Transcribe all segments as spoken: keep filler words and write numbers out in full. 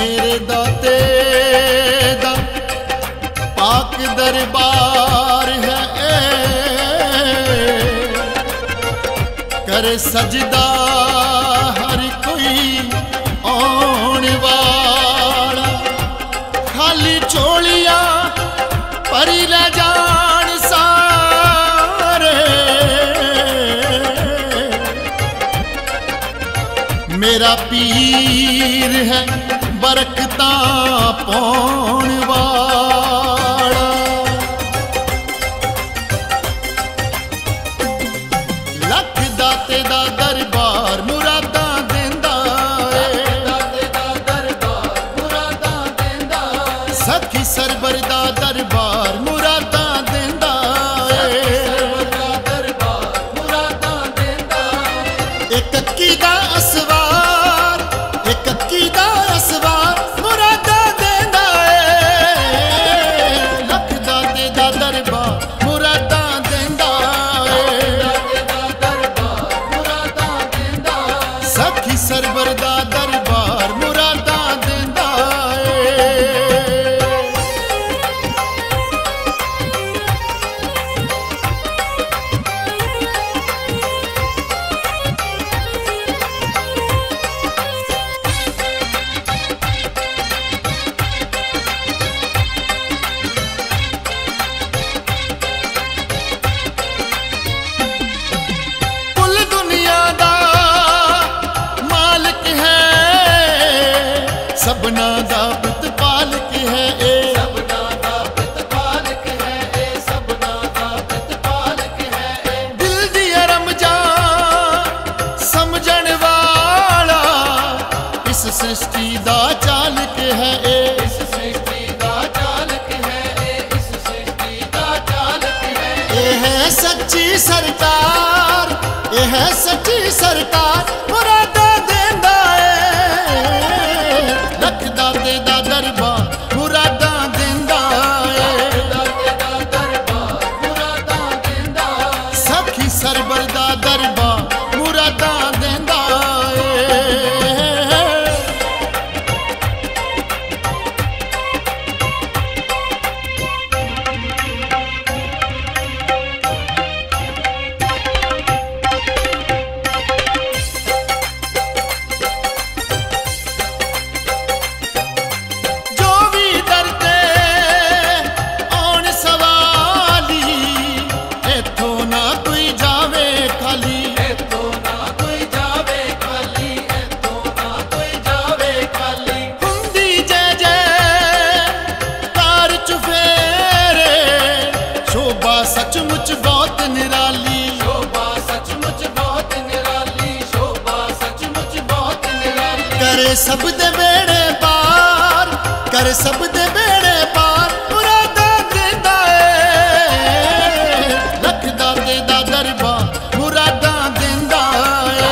मेरे दाते दा पाक दरबार है, करे सजदा हर कोई आने वाला। खाली चोलियां परी रह जान सारे, मेरा पीर है बरकतां पाउण वाला। लख दाते दा दरबार मुरादां देंदा है, सखी सरवर दा दरबार मुरादां देंदा है। एक अक्की दा असवार, एक अक्की दा असवार मुरादां देंदा है। लख दाते दा दरबार मुरादां देंदा है, सखी सरवर दा दरबार मुरादां देंदा है। कुल दुनिया दा मालिक है, सबना दा प्रतिपालक है ए, दिल दी रमजान समझण वाला इस सृष्टि दा चालक है ए। ये है सच्ची सरकार, ये है सच्ची सरकार मुरादां देंदा है। लख दाते दा दरबार मुरादां देंदा है, सखी सरवर दा दरबार मुरादां देंदा है। जो भी दरदे आउण सवाली, इत्थों ना कोई जावे खाली। हुंदी जय जय कार चुफेरे, शोभा सचमुच बहुत निराली। करे सब दे बेड़े पार, करे सब दे बेड़े पार मुरादां देंदा है। लख दाते दा दरबार मुरादां देंदा है,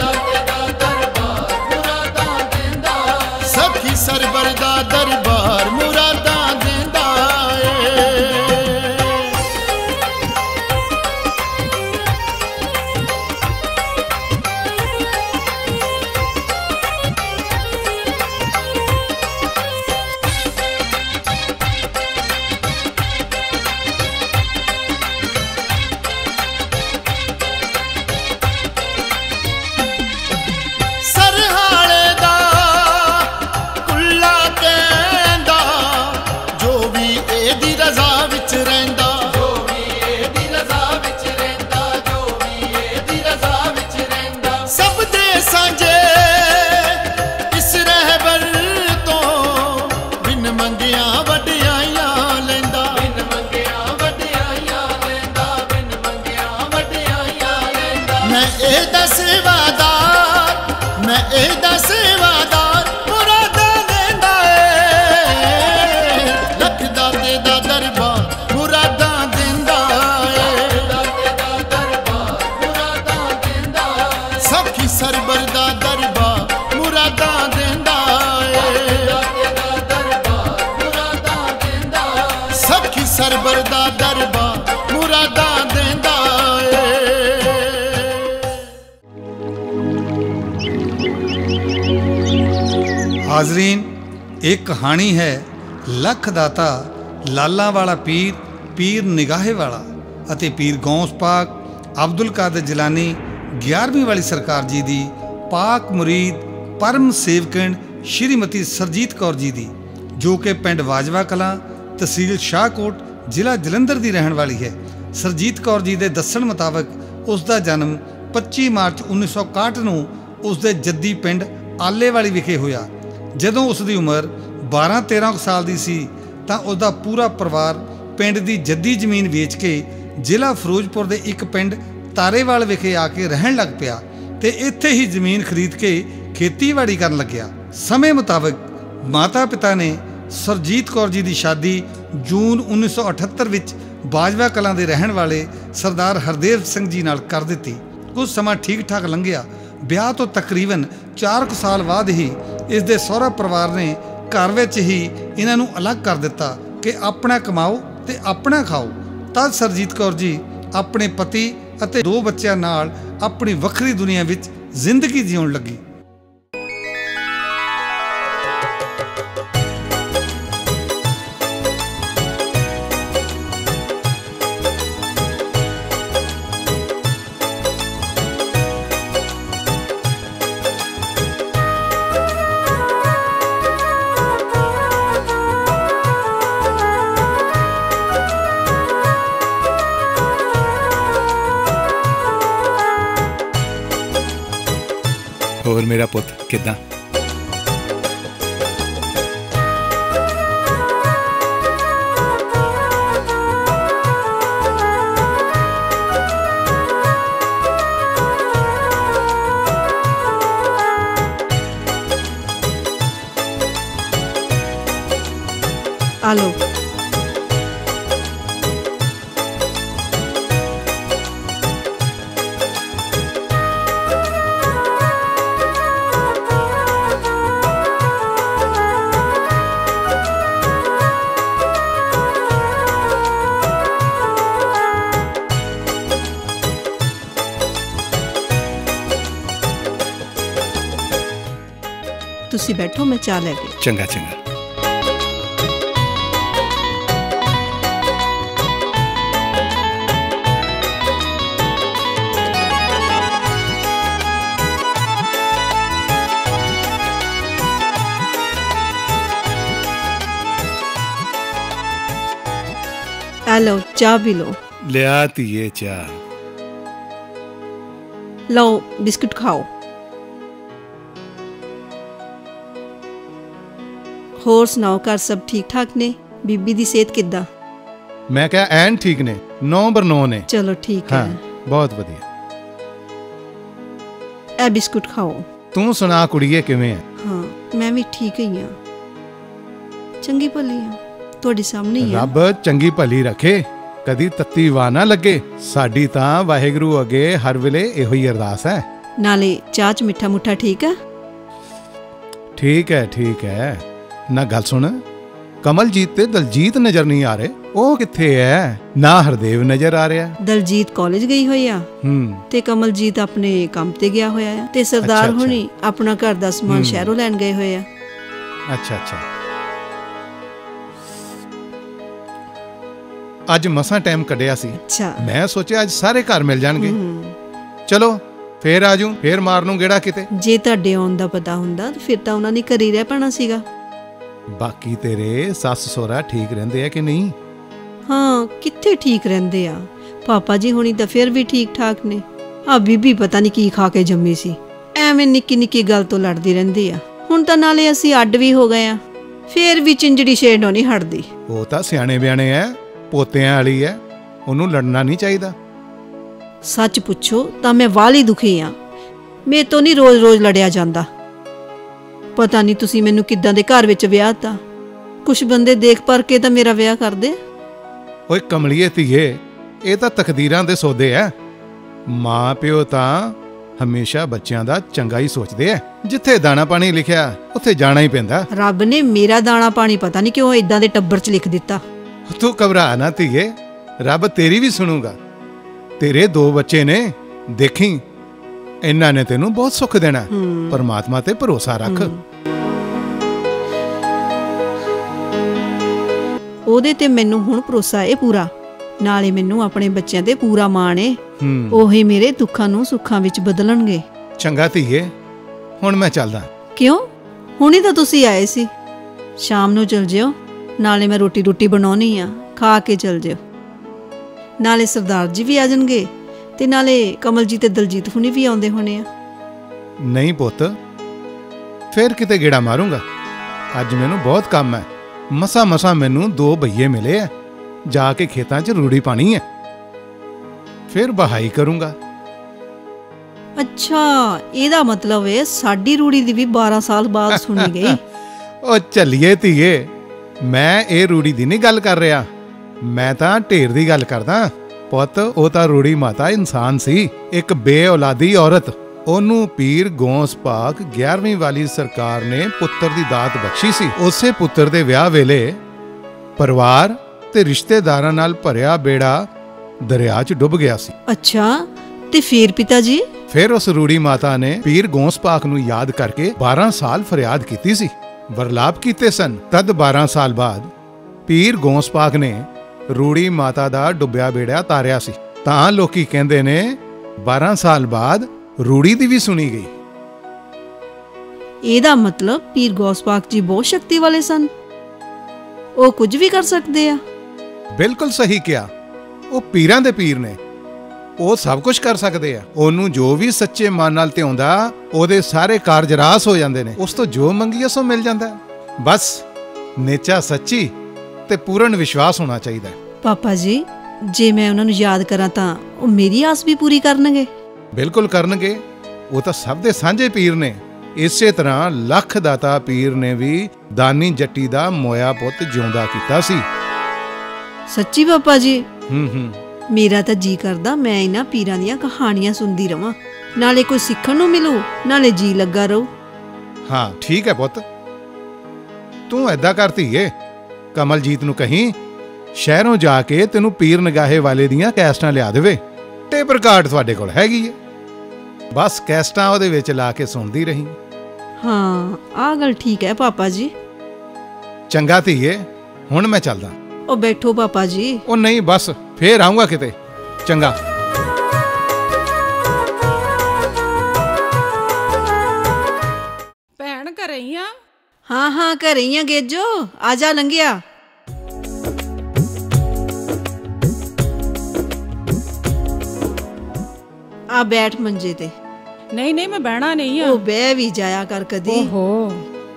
सखी सरवर दा दरबार मुरादां देंदा है। सरहाले दा कुल्ला कहंदा, जो भी एदी रज़ा विच रहिंदा। सब दे सांझे इस रहबर तो बिन मंगिया वडियाइयां लैंदा। मैं एदा सेवादार, मैं एदा सेवादार मुरादां देंदा है। लख दाते दा दरबार मुरादां देंदा है, सखी सरवर दा दरबार मुरादां देंदा है, सखी सरवर दा दरबार मुरादां देंदा है। हाजरीन, एक कहानी है लख दाता, लाला वाला पीर, पीर निगाहे वाला ਅਤੇ पीर गौस पाक अब्दुल कादिर जिलानी ग्यारहवीं वाली सरकार जी दी पाक मुरीद परम सेवकण श्रीमती सरजीत कौर जी दी, जो कि पिंड वाजवा कलां तहसील शाहकोट ਜ਼ਿਲ੍ਹਾ ਜਲੰਧਰ ਦੀ ਰਹਿਣ ਵਾਲੀ ਹੈ। ਸਰਜੀਤ ਕੌਰ ਜੀ ਦੇ ਦੱਸਣ ਮੁਤਾਬਕ ਉਸ ਦਾ ਜਨਮ ਪੱਚੀ ਮਾਰਚ ਉੱਨੀ ਸੌ ਇਕਾਹਠ ਨੂੰ ਉਸ ਦੇ ਜੱਦੀ ਪਿੰਡ ਆਲੇਵਾਲੀ ਵਿਖੇ ਹੋਇਆ। ਜਦੋਂ ਉਸ ਦੀ ਉਮਰ ਬਾਰਾਂ ਤੇਰਾਂ ਸਾਲ ਦੀ ਸੀ ਤਾਂ ਉਸ ਦਾ ਪੂਰਾ ਪਰਿਵਾਰ ਪਿੰਡ ਦੀ ਜੱਦੀ ਜ਼ਮੀਨ ਵੇਚ ਕੇ ਜ਼ਿਲ੍ਹਾ ਫਿਰੋਜ਼ਪੁਰ ਦੇ ਇੱਕ ਪਿੰਡ ਤਾਰੇਵਾਲ ਵਿਖੇ ਆ ਕੇ ਰਹਿਣ ਲੱਗ ਪਿਆ ਤੇ ਇੱਥੇ ਹੀ ਜ਼ਮੀਨ ਖਰੀਦ ਕੇ ਖੇਤੀਬਾੜੀ ਕਰਨ ਲੱਗਿਆ। ਸਮੇਂ ਮੁਤਾਬਕ ਮਾਤਾ ਪਿਤਾ ਨੇ ਸਰਜੀਤ ਕੌਰ ਜੀ ਦੀ ਸ਼ਾਦੀ ਜੂਨ ਉੱਨੀ ਸੌ ਅਠੱਤਰ ਵਿੱਚ ਬਾਜਵਾ ਕਲਾਂ ਦੇ ਰਹਿਣ ਵਾਲੇ ਸਰਦਾਰ ਹਰਦੇਵ ਸਿੰਘ ਜੀ ਨਾਲ ਕਰ ਦਿੱਤੀ। ਕੁਝ ਸਮਾਂ ਠੀਕ ਠਾਕ ਲੰਘਿਆ। ਵਿਆਹ ਤੋਂ ਤਕਰੀਬਨ ਚਾਰ ਕੁ ਸਾਲ ਬਾਅਦ ਹੀ ਇਸ ਦੇ ਸਹੁਰਾ ਪਰਿਵਾਰ ਨੇ ਘਰ ਵਿੱਚ ਹੀ ਇਹਨਾਂ ਨੂੰ ਅਲੱਗ ਕਰ ਦਿੱਤਾ ਕਿ ਆਪਣਾ ਕਮਾਓ ਤੇ ਆਪਣਾ ਖਾਓ। ਤਦ ਸਰਜੀਤ ਕੌਰ ਜੀ ਆਪਣੇ ਪਤੀ ਅਤੇ ਦੋ ਬੱਚਿਆਂ ਨਾਲ ਆਪਣੀ ਵੱਖਰੀ ਦੁਨੀਆ ਵਿੱਚ ਜ਼ਿੰਦਗੀ ਜਿਉਣ ਲੱਗੀ। ਹੋਰ ਮੇਰਾ ਪੁੱਤ ਕਿੱਦਾਂ? ਆਲੋ ਤੁਸੀਂ ਬੈਠੋ, ਮੈਂ ਚਾਹ ਲੈ ਕੇ। ਚੰਗਾ ਚੰਗਾ। ਆ ਲਓ ਚਾਹ ਪੀ ਲਓ। ਲਿਆ ਧੀਏ ਚਾਹ। ਲਓ ਬਿਸਕੁਟ ਖਾਓ। ਹੋਰ ਸੁਣਾਓ, ਘਰ ਸਭ ਠੀਕ ਠਾਕ ਨੇ? ਬੀਬੀ ਦੀ ਸਿਹਤ ਕਿੱਦਾਂ? ਮੈਂ ਕਿਹਾ ਐਨ ਠੀਕ ਨੇ, ਨੌ ਬਰ ਨੌ ਨੇ। ਚਲੋ ਠੀਕ ਹੈ। ਬਹੁਤ ਵਧੀਆ। ਇਹ ਬਿਸਕੁਟ ਖਾਓ। ਤੂੰ ਸੁਣਾ ਕੁੜੀਏ ਕਿਵੇਂ ਹੈ? ਹਾਂ ਮੈਂ ਵੀ ਠੀਕ ਹੀ ਹਾਂ, ਚੰਗੀ ਭਲੀ ਹਾਂ, ਤੁਹਾਡੇ ਸਾਹਮਣੇ ਹੀ ਹਾਂ। ਰੱਬ ਚੰਗੀ ਭਲੀ ਰੱਖੇ, ਕਦੀ ਤੱਤੀ ਵਾਹ ਨਾ ਲੱਗੇ। ਸਾਡੀ ਤਾਂ ਵਾਹਿਗੁਰੂ ਅੱਗੇ ਹਰ ਵੇਲੇ ਇਹੋ ਹੀ ਅਰਦਾਸ ਹੈ। ਨਾਲੇ ਚਾਹ ਚ ਮਿੱਠਾ ਮੁੱਠਾ ਠੀਕ ਆ? ਠੀਕ ਹੈ ਠੀਕ ਹੈ। ਨਾ ਗੱਲ ਸੁਣ, ਕਮਲਜੀਤ ਤੇ ਦਲਜੀਤ ਨਜ਼ਰ ਨਹੀਂ ਆ ਰਹੇ, ਉਹ ਕਿੱਥੇ ਹੈ? ਨਾ ਹਰਦੇਵ ਨਜ਼ਰ ਆ ਰਿਹਾ। ਦਲਜੀਤ ਕਾਲਜ ਗਈ ਹੋਈ ਆ ਹੂੰ ਤੇ ਕਮਲਜੀਤ ਆਪਣੇ ਕੰਮ ਤੇ ਗਿਆ ਹੋਇਆ ਆ ਤੇ ਸਰਦਾਰ ਹੁਣੀ ਆਪਣਾ ਘਰ ਦਾ ਸਮਾਨ ਸ਼ਹਿਰੋਂ ਲੈਣ ਗਏ ਹੋਏ ਆ। ਅੱਛਾ ਅੱਛਾ। ਅੱਜ ਮਸਾਂ ਟਾਈਮ ਕੱਢਿਆ ਸੀ। ਅੱਛਾ। ਮੈਂ ਸੋਚਿਆ ਅੱਜ ਸਾਰੇ ਘਰ ਮਿਲ ਜਾਣਗੇ। ਚਲੋ ਫੇਰ ਆਜੂ, ਫੇਰ ਮਾਰ ਨੂੰ ਗੇੜਾ ਕਿਤੇ। ਜੇ ਤੁਹਾਡੇ ਆਉਣ ਦਾ ਪਤਾ ਹੁੰਦਾ ਫਿਰ ਤਾਂ ਉਹਨਾਂ ਨੇ ਘਰੇ ਰਹਿ ਪੈਣਾ ਸੀਗਾ। ਬਾਕੀ ਤੇਰੇ ਸੱਸ ਸਹੁਰਾ ਠੀਕ ਰਹਿੰਦੇ ਆ ਕਿ ਨਹੀਂ? ਹਾਂ ਕਿੱਥੇ ਠੀਕ ਰਹਿੰਦੇ ਆ, ਪਾਪਾ ਜੀ ਹੁਣੀ ਤਾਂ ਫਿਰ ਵੀ ਠੀਕ ਠਾਕ ਨੇ। ਆ ਬੀਬੀ ਪਤਾ ਨਹੀਂ ਕੀ ਖਾ ਕੇ ਜੰਮੀ ਸੀ, ਐਵੇਂ ਨਿੱਕੀ ਨਿੱਕੀ ਗੱਲ ਤੋਂ ਲੜਦੀ ਰਹਿੰਦੀ ਆ। ਹੁਣ ਤਾਂ ਨਾਲੇ ਅਸੀਂ ਅੱਡ ਵੀ ਹੋ ਗਏ ਆ, ਫੇਰ ਵੀ ਚਿੰਜੜੀ ਛੇੜਨੋਂ ਨਹੀਂ ਹਟਦੀ। ਉਹ ਤਾਂ ਸਿਆਣੇ ਬਿਆਣੇ ਐ, ਪੋਤਿਆਂ ਵਾਲੀ ਐ, ਉਹਨੂੰ ਲੜਨਾ ਨਹੀਂ ਚਾਹੀਦਾ। ਸੱਚ ਪੁੱਛੋ ਤਾਂ ਮੈਂ ਵਾਲੀ ਦੁਖੀ ਆ, ਮੇਰੇ ਤੋਂ ਨਹੀਂ ਰੋਜ਼ ਰੋਜ਼ ਲੜਿਆ ਜਾਂਦਾ। ਪਤਾ ਨਹੀਂ ਤੁਸੀਂ ਮੈਨੂੰ ਕਿੱਦਾਂ ਦੇ ਘਰ ਵਿੱਚ ਵਿਆਹ ਤਾ, ਕੁਛ ਬੰਦੇ ਦੇਖ ਪਰ ਕੇ ਤਾਂ ਮੇਰਾ ਵਿਆਹ ਕਰਦੇ। ਓਏ ਕਮਲੀਏ ਧੀਏ, ਇਹ ਤਾਂ ਤਕਦੀਰਾਂ ਦੇ ਸੌਦੇ ਐ। ਮਾਂ ਪਿਓ ਤਾਂ ਹਮੇਸ਼ਾ ਬੱਚਿਆਂ ਦਾ ਚੰਗਾ ਹੀ ਸੋਚਦੇ ਐ। ਜਿੱਥੇ ਦਾਣਾ ਪਾਣੀ ਲਿਖਿਆ ਉੱਥੇ ਜਾਣਾ ਹੀ ਪੈਂਦਾ। ਰੱਬ ਨੇ ਮੇਰਾ ਦਾਣਾ ਪਾਣੀ ਪਤਾ ਨਹੀਂ ਕਿਉਂ ਇਦਾਂ ਦੇ ਟੱਬਰ 'ਚ ਲਿਖ ਦਿੱਤਾ। ਤੂੰ ਘਬਰਾ ਨਾ ਧੀਏ, ਰੱਬ ਤੇਰੀ ਵੀ ਸੁਣੂਗਾ। ਤੇਰੇ ਦੋ ਬੱਚੇ ਨੇ, ਦੇਖੀ ਇਹਨਾਂ ਨੇ ਤੈਨੂੰ ਬਹੁਤ ਸੁੱਖ ਦੇਣਾ। ਪਰਮਾਤਮਾ ਤੇ ਭਰੋਸਾ ਰੱਖ। ਉਹਦੇ ਤੇ ਮੈਨੂੰ ਹੁਣ ਭਰੋਸਾ ਏ ਪੂਰਾ। ਨਾਲੇ ਮੈਨੂੰ ਆਪਣੇ ਬੱਚਿਆਂ ਤੇ ਪੂਰਾ ਮਾਣ ਏ। ਹੂੰ ਉਹੀ ਮੇਰੇ ਦੁੱਖਾਂ ਨੂੰ ਸੁੱਖਾਂ ਵਿੱਚ ਬਦਲਣਗੇ। ਚੰਗਾ ਧੀਏ, ਹੁਣ ਮੈਂ ਚੱਲਦਾ। ਕਿਉਂ? ਹੁਣੀ ਤਾਂ ਤੁਸੀਂ ਆਏ ਸੀ। ਸ਼ਾਮ ਨੂੰ ਚਲ ਜਿਓ, ਨਾਲੇ ਮੈਂ ਰੋਟੀ ਰੋਟੀ ਬਣਾਉਣੀ ਆ, ਖਾ ਕੇ ਚਲ ਜਿਓ। ਨਾਲੇ ਸਰਦਾਰ ਜੀ ਵੀ ਆ ਜਾਣਗੇ ਤੇ ਨਾਲੇ ਕਮਲ ਜੀ ਤੇ ਦਲਜੀਤ ਹੁਣੀ ਵੀ ਆਉਂਦੇ ਹੋਣੇ ਆ। ਨਹੀਂ ਪੁੱਤ, ਫੇਰ ਕਿਤੇ ਗੇੜਾ ਮਾਰੂੰਗਾ। ਅੱਜ ਮੈਨੂੰ ਬਹੁਤ ਕੰਮ ਹੈ। ਮਸਾ ਮਸਾ ਮੈਨੂੰ ਦੋ ਬਈਏ ਮਿਲੇ ਆ, ਜਾ ਕੇ ਖੇਤਾਂ 'ਚ ਰੂੜੀ ਪਾਣੀ ਹੈ, ਫਿਰ ਬਹਾਈ ਕਰੂੰਗਾ। ਅੱਛਾ, ਇਹਦਾ ਮਤਲਬ ਏ ਸਾਡੀ ਰੂੜੀ ਦੀ ਵੀ ਬਾਰਾਂ ਸਾਲ ਬਾਅਦ ਸੁਣੀ ਗਈ। ਉਹ ਚੱਲੀਏ ਧੀਏ, ਮੈਂ ਇਹ ਰੂੜੀ ਦੀ ਨਹੀਂ ਗੱਲ ਕਰ ਰਿਹਾ, ਮੈਂ ਤਾਂ ਢੇਰ ਦੀ ਗੱਲ ਕਰਦਾ। ਪੁੱਤ, ਉਹ ਤਾਂ ਰੂੜੀ ਮਾਤਾ ਇਨਸਾਨ ਸੀ, ਇੱਕ ਬੇਔਲਾਦੀ ਔਰਤ। ਉਹਨੂੰ ਪੀਰ ਗੌਸ ਪਾਕ ਗਿਆਰਵੀਂ ਵਾਲੀ ਸਰਕਾਰ ਨੇ ਪੁੱਤਰ ਦੀ ਦਾਤ ਬਖਸ਼ੀ ਸੀ। ਉਸੇ ਪੁੱਤਰ ਦੇ ਵਿਆਹ ਵੇਲੇ ਪਰਿਵਾਰ ਤੇ ਰਿਸ਼ਤੇਦਾਰਾਂ ਨਾਲ ਭਰਿਆ ਬੇੜਾ ਦਰਿਆ 'ਚ ਡੁੱਬ ਗਿਆ ਸੀ। ਅੱਛਾ, ਤੇ ਫਿਰ ਪਿਤਾ ਜੀ? ਫਿਰ ਉਸ ਰੂੜੀ ਮਾਤਾ ਨੇ ਪੀਰ ਗੌਸ ਪਾਕ ਨੂੰ ਯਾਦ ਕਰਕੇ ਬਾਰਾਂ ਸਾਲ ਫਰਿਆਦ ਕੀਤੀ ਸੀ, ਵਰਲਾਪ ਕੀਤੇ ਸਨ। ਤਦ ਬਾਰਾਂ ਸਾਲ ਬਾਅਦ ਪੀਰ ਗੌਸ ਪਾਕ ਨੇ ਰੂੜੀ ਮਾਤਾ ਦਾ ਡੁੱਬਿਆ ਬੇੜਾ ਤਾਰਿਆ ਸੀ। ਤਾਂ ਲੋਕੀ ਕਹਿੰਦੇ ਨੇ ਬਾਰਾਂ ਸਾਲ ਬਾਅਦ ਰੂੜੀ ਦੀ ਵੀ ਸੁਣੀ ਗਈ। ਇਹਦਾ ਮਤਲਬ ਪੀਰ ਗੌਸ ਪਾਕ ਜੀ ਬਹੁਤ ਸ਼ਕਤੀ ਵਾਲੇ ਸਨ, ਉਹ ਕੁਝ ਵੀ ਕਰ ਸਕਦੇ ਆ। ਬਿਲਕੁਲ ਸਹੀ ਕਿਹਾ, ਉਹ ਪੀਰਾਂ ਦੇ ਪੀਰ ਨੇ, ਉਹ ਸਭ ਕੁਝ ਕਰ ਸਕਦੇ ਆ। ਉਹਨੂੰ ਜੋ ਵੀ ਸੱਚੇ ਮਨ ਨਾਲ ਧਿਆਉਂਦਾ, ਉਹਦੇ ਸਾਰੇ ਕਾਰਜ ਰਾਸ ਹੋ ਜਾਂਦੇ ਨੇ। ਉਸ ਤੋਂ ਜੋ ਮੰਗੀਏ ਸੋ ਮਿਲ ਜਾਂਦਾ। ਬਸ ਨੇਚਾ ਸੱਚੀ ਤੇ ਪੂਰਨ ਵਿਸ਼ਵਾਸ ਹੋਣਾ ਚਾਹੀਦਾ। ਪਾਪਾ ਜੀ, ਜੇ ਮੈਂ ਉਹਨਾਂ ਨੂੰ ਯਾਦ ਕਰਾਂ ਤਾਂ ਉਹ ਮੇਰੀ ਆਸ ਵੀ ਪੂਰੀ ਕਰਨਗੇ। ਬਿਲਕੁਲ ਕਰਨਗੇ, ਉਹ ਤਾਂ ਸਭ ਦੇ ਸਾਂਝੇ ਪੀਰ ਨੇ। ਇਸੇ ਤਰ੍ਹਾਂ ਲੱਖ ਦਾਤਾ ਪੀਰ ਨੇ ਵੀ ਦਾਨੀ ਜੱਟੀ ਦਾ ਮੋਇਆ ਪੁੱਤ ਜਿਉਂਦਾ ਕੀਤਾ ਸੀ। ਸੱਚੀ ਪਾਪਾ ਜੀ? ਹੂੰ ਹੂੰ ਮੇਰਾ ਤਾਂ ਜੀ ਕਰਦਾ ਮੈਂ ਇਹਨਾਂ ਪੀਰਾਂ ਦੀਆਂ ਕਹਾਣੀਆਂ ਸੁਣਦੀ ਰਵਾਂ, ਨਾਲੇ ਕੋਈ ਸਿੱਖਣ ਨੂੰ ਮਿਲੂ, ਨਾਲੇ ਜੀ ਲੱਗਾ ਰਹੂ। ਹਾਂ ਠੀਕ ਹੈ ਪੁੱਤ, ਤੂੰ ਏਦਾਂ ਕਰ ਧੀਏ, ਕਮਲਜੀਤ ਨੂੰ ਕਹੀਂ ਸ਼ਹਿਰੋਂ ਜਾ ਕੇ ਤੈਨੂੰ ਪੀਰ ਨਿਗਾਹੇ ਵਾਲੇ ਦੀਆਂ ਕੈਸਟਾਂ ਲਿਆ ਦੇਵੇ। ਟੇਪ ਰਿਕਾਰਡ ਤੁਹਾਡੇ ਕੋਲ ਹੈਗੀ ਹੈ, ਬਸ ਕੈਸਟਾਂ ਉਹਦੇ ਵਿੱਚ ਲਾ ਕੇ ਸੁਣਦੀ ਰਹੀ। ਹਾਂ, ਆਹ ਗੱਲ ਠੀਕ ਹੈ ਪਾਪਾ ਜੀ। ਚੰਗਾ ਧੀਏ, ਹੁਣ ਮੈਂ ਚੱਲਦਾ। ਉਹ ਬੈਠੋ ਪਾਪਾ ਜੀ। ਉਹ ਨਹੀਂ, ਬਸ ਫੇਰ ਆਉਂਗਾ ਕਿਤੇ। ਚੰਗਾ। ਭੈਣ ਘਰੇ ਹੀ ਆ? ਹਾਂ ਹਾਂ, ਘਰੇ ਹੀ ਆ ਗੇਜੋ, ਆ ਜਾ ਲੰਘਿਆ। ਆ ਬੈਠ ਮੰਜੇ ਤੇ। ਨਹੀਂ ਨਹੀਂ, ਮੈਂ ਬਹਿਣਾ ਨਹੀਂ ਆ। ਉਹ ਬਹਿ ਵੀ ਜਾਇਆ ਕਰ ਕਦੀ। ਓਹੋ,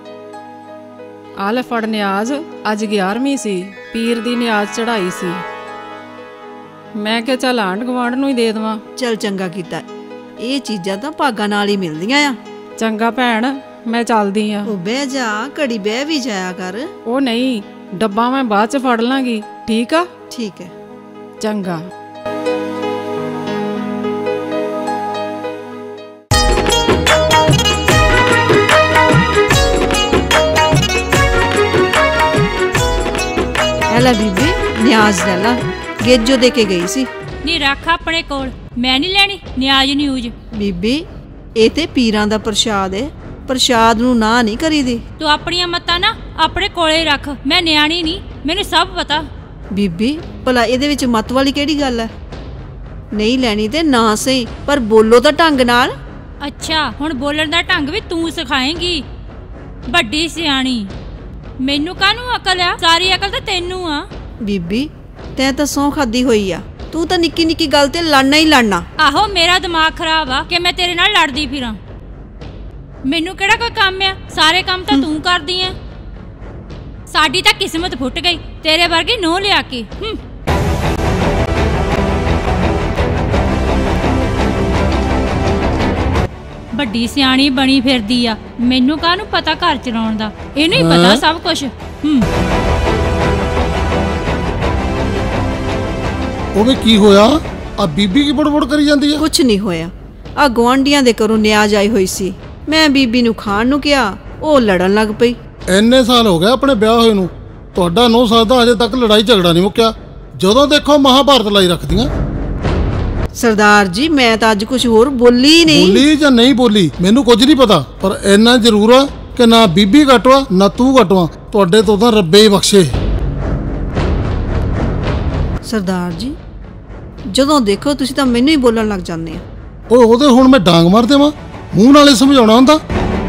ਆ ਲੈ ਫੜ ਨਿਆਜ਼, ਅੱਜ ਗਿਆਰਵੀਂ ਸੀ, ਪੀਰ ਦੀ ਨਿਆਜ਼ ਚੜਾਈ ਸੀ। ਮੈਂ ਕਿਹਾ ਚੱਲ ਆਂਢ ਗੁਆਂਢ ਨੂੰ ਹੀ ਦੇ ਦੇਵਾਂ। ਚੱਲ ਚੰਗਾ ਕੀਤਾ, ਇਹ ਚੀਜ਼ਾਂ ਤਾਂ ਭਾਗਾਂ ਨਾਲ ਹੀ ਮਿਲਦੀਆਂ ਆ। ਚੰਗਾ ਭੈਣ, ਮੈਂ ਚੱਲਦੀ ਆ। ਉਹ ਬਹਿ ਜਾ, ਘੜੀ ਬਹਿ ਵੀ ਜਾਇਆ ਕਰ। ਉਹ ਨਹੀਂ, ਡੱਬਾ ਮੈਂ ਬਾਅਦ ਚ ਫੜ ਲਾਂਗੀ, ਠੀਕ ਆ? ਠੀਕ ਹੈ। ਚੰਗਾ। ਲੈ ਬੀਬੀ, ਨਿਆਜ਼ ਲੈ ਲਾ, ਗੇਜੋ ਦੇ ਕੇ ਗਈ ਸੀ। ਨੀ ਰੱਖ ਆਪਣੇ ਕੋਲ, ਮੈਂ ਨਹੀਂ ਲੈਣੀ ਨਿਆਜ਼ ਨਿਊਜ਼। ਬੀਬੀ, ਇਹ ਤੇ ਪੀਰਾਂ ਦਾ ਪ੍ਰਸ਼ਾਦ ਏ, ਪ੍ਰਸ਼ਾਦ ਨੂੰ ਨਾ ਨਹੀਂ ਕਰੀਦੀ। ਤੂੰ ਆਪਣੀਆਂ ਮੱਤਾਂ ਨਾ ਆਪਣੇ ਕੋਲੇ ਰੱਖ, ਮੈਂ ਨਿਆਣੀ ਨਹੀਂ, ਮੈਨੂੰ ਸਭ ਪਤਾ। ਬੀਬੀ, ਭਲਾ ਇਹਦੇ ਵਿੱਚ ਮੱਤ ਵਾਲੀ ਕਿਹੜੀ ਗੱਲ ਹੈ? ਨਹੀਂ ਲੈਣੀ ਤੇ ਨਾ ਸਹੀ, ਪਰ ਬੋਲੋ ਤਾਂ ਢੰਗ ਨਾਲ। ਅੱਛਾ, ਹੁਣ ਬੋਲਣ ਦਾ ਢੰਗ ਵੀ ਤੂੰ ਸਿਖਾਏਂਗੀ, ਵੱਡੀ ਸਿਆਣੀ। ਮੈਨੂੰ ਕਾਹਨੂੰ ਅਕਲ ਆ? ਸਾਰੀ ਅਕਲ ਤਾਂ ਤੈਨੂੰ ਆ। ਬੀਬੀ, ਤੈਂ ਤਾਂ ਸਹੁੰ ਖਾਦੀ ਹੋਈ ਆ, ਤੂੰ ਤਾਂ ਨਿੱਕੀ ਨਿੱਕੀ ਗੱਲ ਤੇ ਲੜਨਾ ਹੀ ਲੜਨਾ। ਆਹੋ, ਮੇਰਾ ਦਿਮਾਗ ਖਰਾਬ ਆ ਕਿ ਮੈਂ ਤੇਰੇ ਨਾਲ ਲੜਦੀ ਫਿਰਾਂ। ਮੈਨੂੰ ਕਿਹੜਾ ਕੋਈ ਕੰਮ ਆ? ਸਾਰੇ ਕੰਮ ਤਾਂ ਤੂੰ ਕਰਦੀ ਆ। ਸਾਡੀ ਤਾਂ ਕਿਸਮਤ ਫੁੱਟ ਗਈ ਤੇਰੇ ਵਰਗੀ ਨੂੰਹ ਲਿਆ ਕੇ। ਵੱਡੀ ਸਿਆਣੀ ਬਣੀ ਫਿਰਦੀ ਆ, ਮੈਨੂੰ ਕਾਹਨੂੰ ਪਤਾ ਘਰ ਚਲਾਉਣ ਦਾ? ਇਹਨੂੰ ਹੀ ਪਤਾ ਸਭ ਕੁਝ। ਹੂੰ ਉਹਵੇਂ ਕੀ ਹੋਇਆ? ਆ ਬੀਬੀ ਕੀ ਬੜਬੜ ਕਰੀ ਜਾਂਦੀ ਹੈ? ਕੁਛ ਨਹੀਂ ਹੋਇਆ, ਆ ਗੁਆਂਢੀਆਂ ਦੇ ਘਰੋਂ ਨਿਆਜ਼ ਆਈ ਹੋਈ ਸੀ, ਮੈਂ ਬੀਬੀ ਨੂੰ ਖਾਣ ਨੂੰ ਕਿਹਾ, ਉਹ ਲੜਨ ਲੱਗ ਪਈ। ਇੰਨੇ ਸਾਲ ਹੋ ਗਏ ਆਪਣੇ ਵਿਆਹ ਹੋਏ ਨੂੰ, ਤੁਹਾਡਾ ਨੌ ਸਾਲ ਦਾ ਅਜੇ ਤੱਕ ਲੜਾਈ ਝਗੜਾ ਨਹੀਂ ਮੁੱਕਿਆ। ਜਦੋਂ ਦੇਖੋ ਮਹਾਭਾਰਤ ਲਾਈ ਰੱਖਦੀਆਂ। ਸਰਦਾਰ ਜੀ, ਮੈਂ ਤਾਂ ਅੱਜ ਕੁਝ ਹੋਰ ਬੋਲੀ ਨਹੀਂ। ਬੋਲੀ ਜਾਂ ਨਹੀਂ ਬੋਲੀ ਮੈਨੂੰ ਕੁਝ ਨਹੀਂ ਪਤਾ, ਪਰ ਇੰਨਾ ਜ਼ਰੂਰ ਆ ਕਿ ਨਾ ਬੀਬੀ ਘਟਵਾ ਨਾ ਤੂੰ ਘਟਵਾ, ਤੁਹਾਡੇ ਤੋਂ ਤਾਂ ਰੱਬੇ ਹੀ ਬਖਸ਼ੇ। ਸਰਦਾਰ ਜੀ, ਜਦੋਂ ਦੇਖੋ ਤੁਸੀਂ ਤਾਂ ਮੈਨੂੰ ਹੀ ਬੋਲਣ ਲੱਗ ਜਾਂਦੇ ਆ। ਓਏ ਉਹਦੇ ਹੁਣ ਮੈਂ ਡਾਂਗ ਮਾਰ ਦੇਵਾਂ? ਮੂੰਹ ਨਾਲੇ ਸਮਝਾਉਣਾ ਹੁੰਦਾ।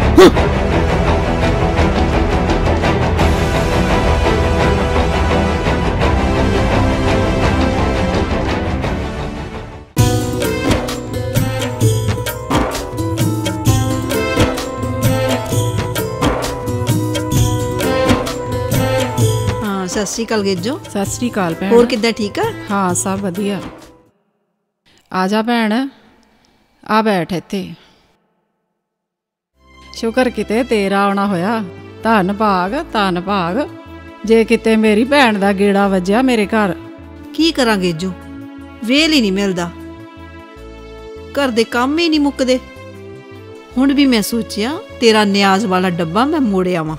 ਸਤਿ ਸ਼੍ਰੀ ਅਕਾਲ ਗੇਜੋ। ਸਤਿ ਸ੍ਰੀ ਅਕਾਲ ਭੈਣ। ਹੋਰ ਕਿੱਦਾਂ, ਠੀਕ ਆ? ਹਾਂ ਸਭ ਵਧੀਆ। ਆ ਜਾ ਭੈਣ, ਆ ਬੈਠ ਇੱਥੇ। ਸ਼ੁਕਰ ਕਿਤੇ ਤੇਰਾ ਆਉਣਾ ਹੋਇਆ। ਧੰਨ ਭਾਗ ਧੰਨ ਭਾਗ, ਜੇ ਕਿਤੇ ਮੇਰੀ ਭੈਣ ਦਾ ਗੇੜਾ ਵੱਜਿਆ ਮੇਰੇ ਘਰ। ਕੀ ਕਰਾਂ ਗੇਜੋ, ਵੇਲ ਹੀ ਨਹੀਂ ਮਿਲਦਾ, ਘਰ ਦੇ ਕੰਮ ਹੀ ਨਹੀਂ ਮੁੱਕਦੇ। ਹੁਣ ਵੀ ਮੈਂ ਸੋਚਿਆ ਤੇਰਾ ਨਿਆਜ਼ ਵਾਲਾ ਡੱਬਾ ਮੈਂ ਮੋੜ ਆਵਾਂ।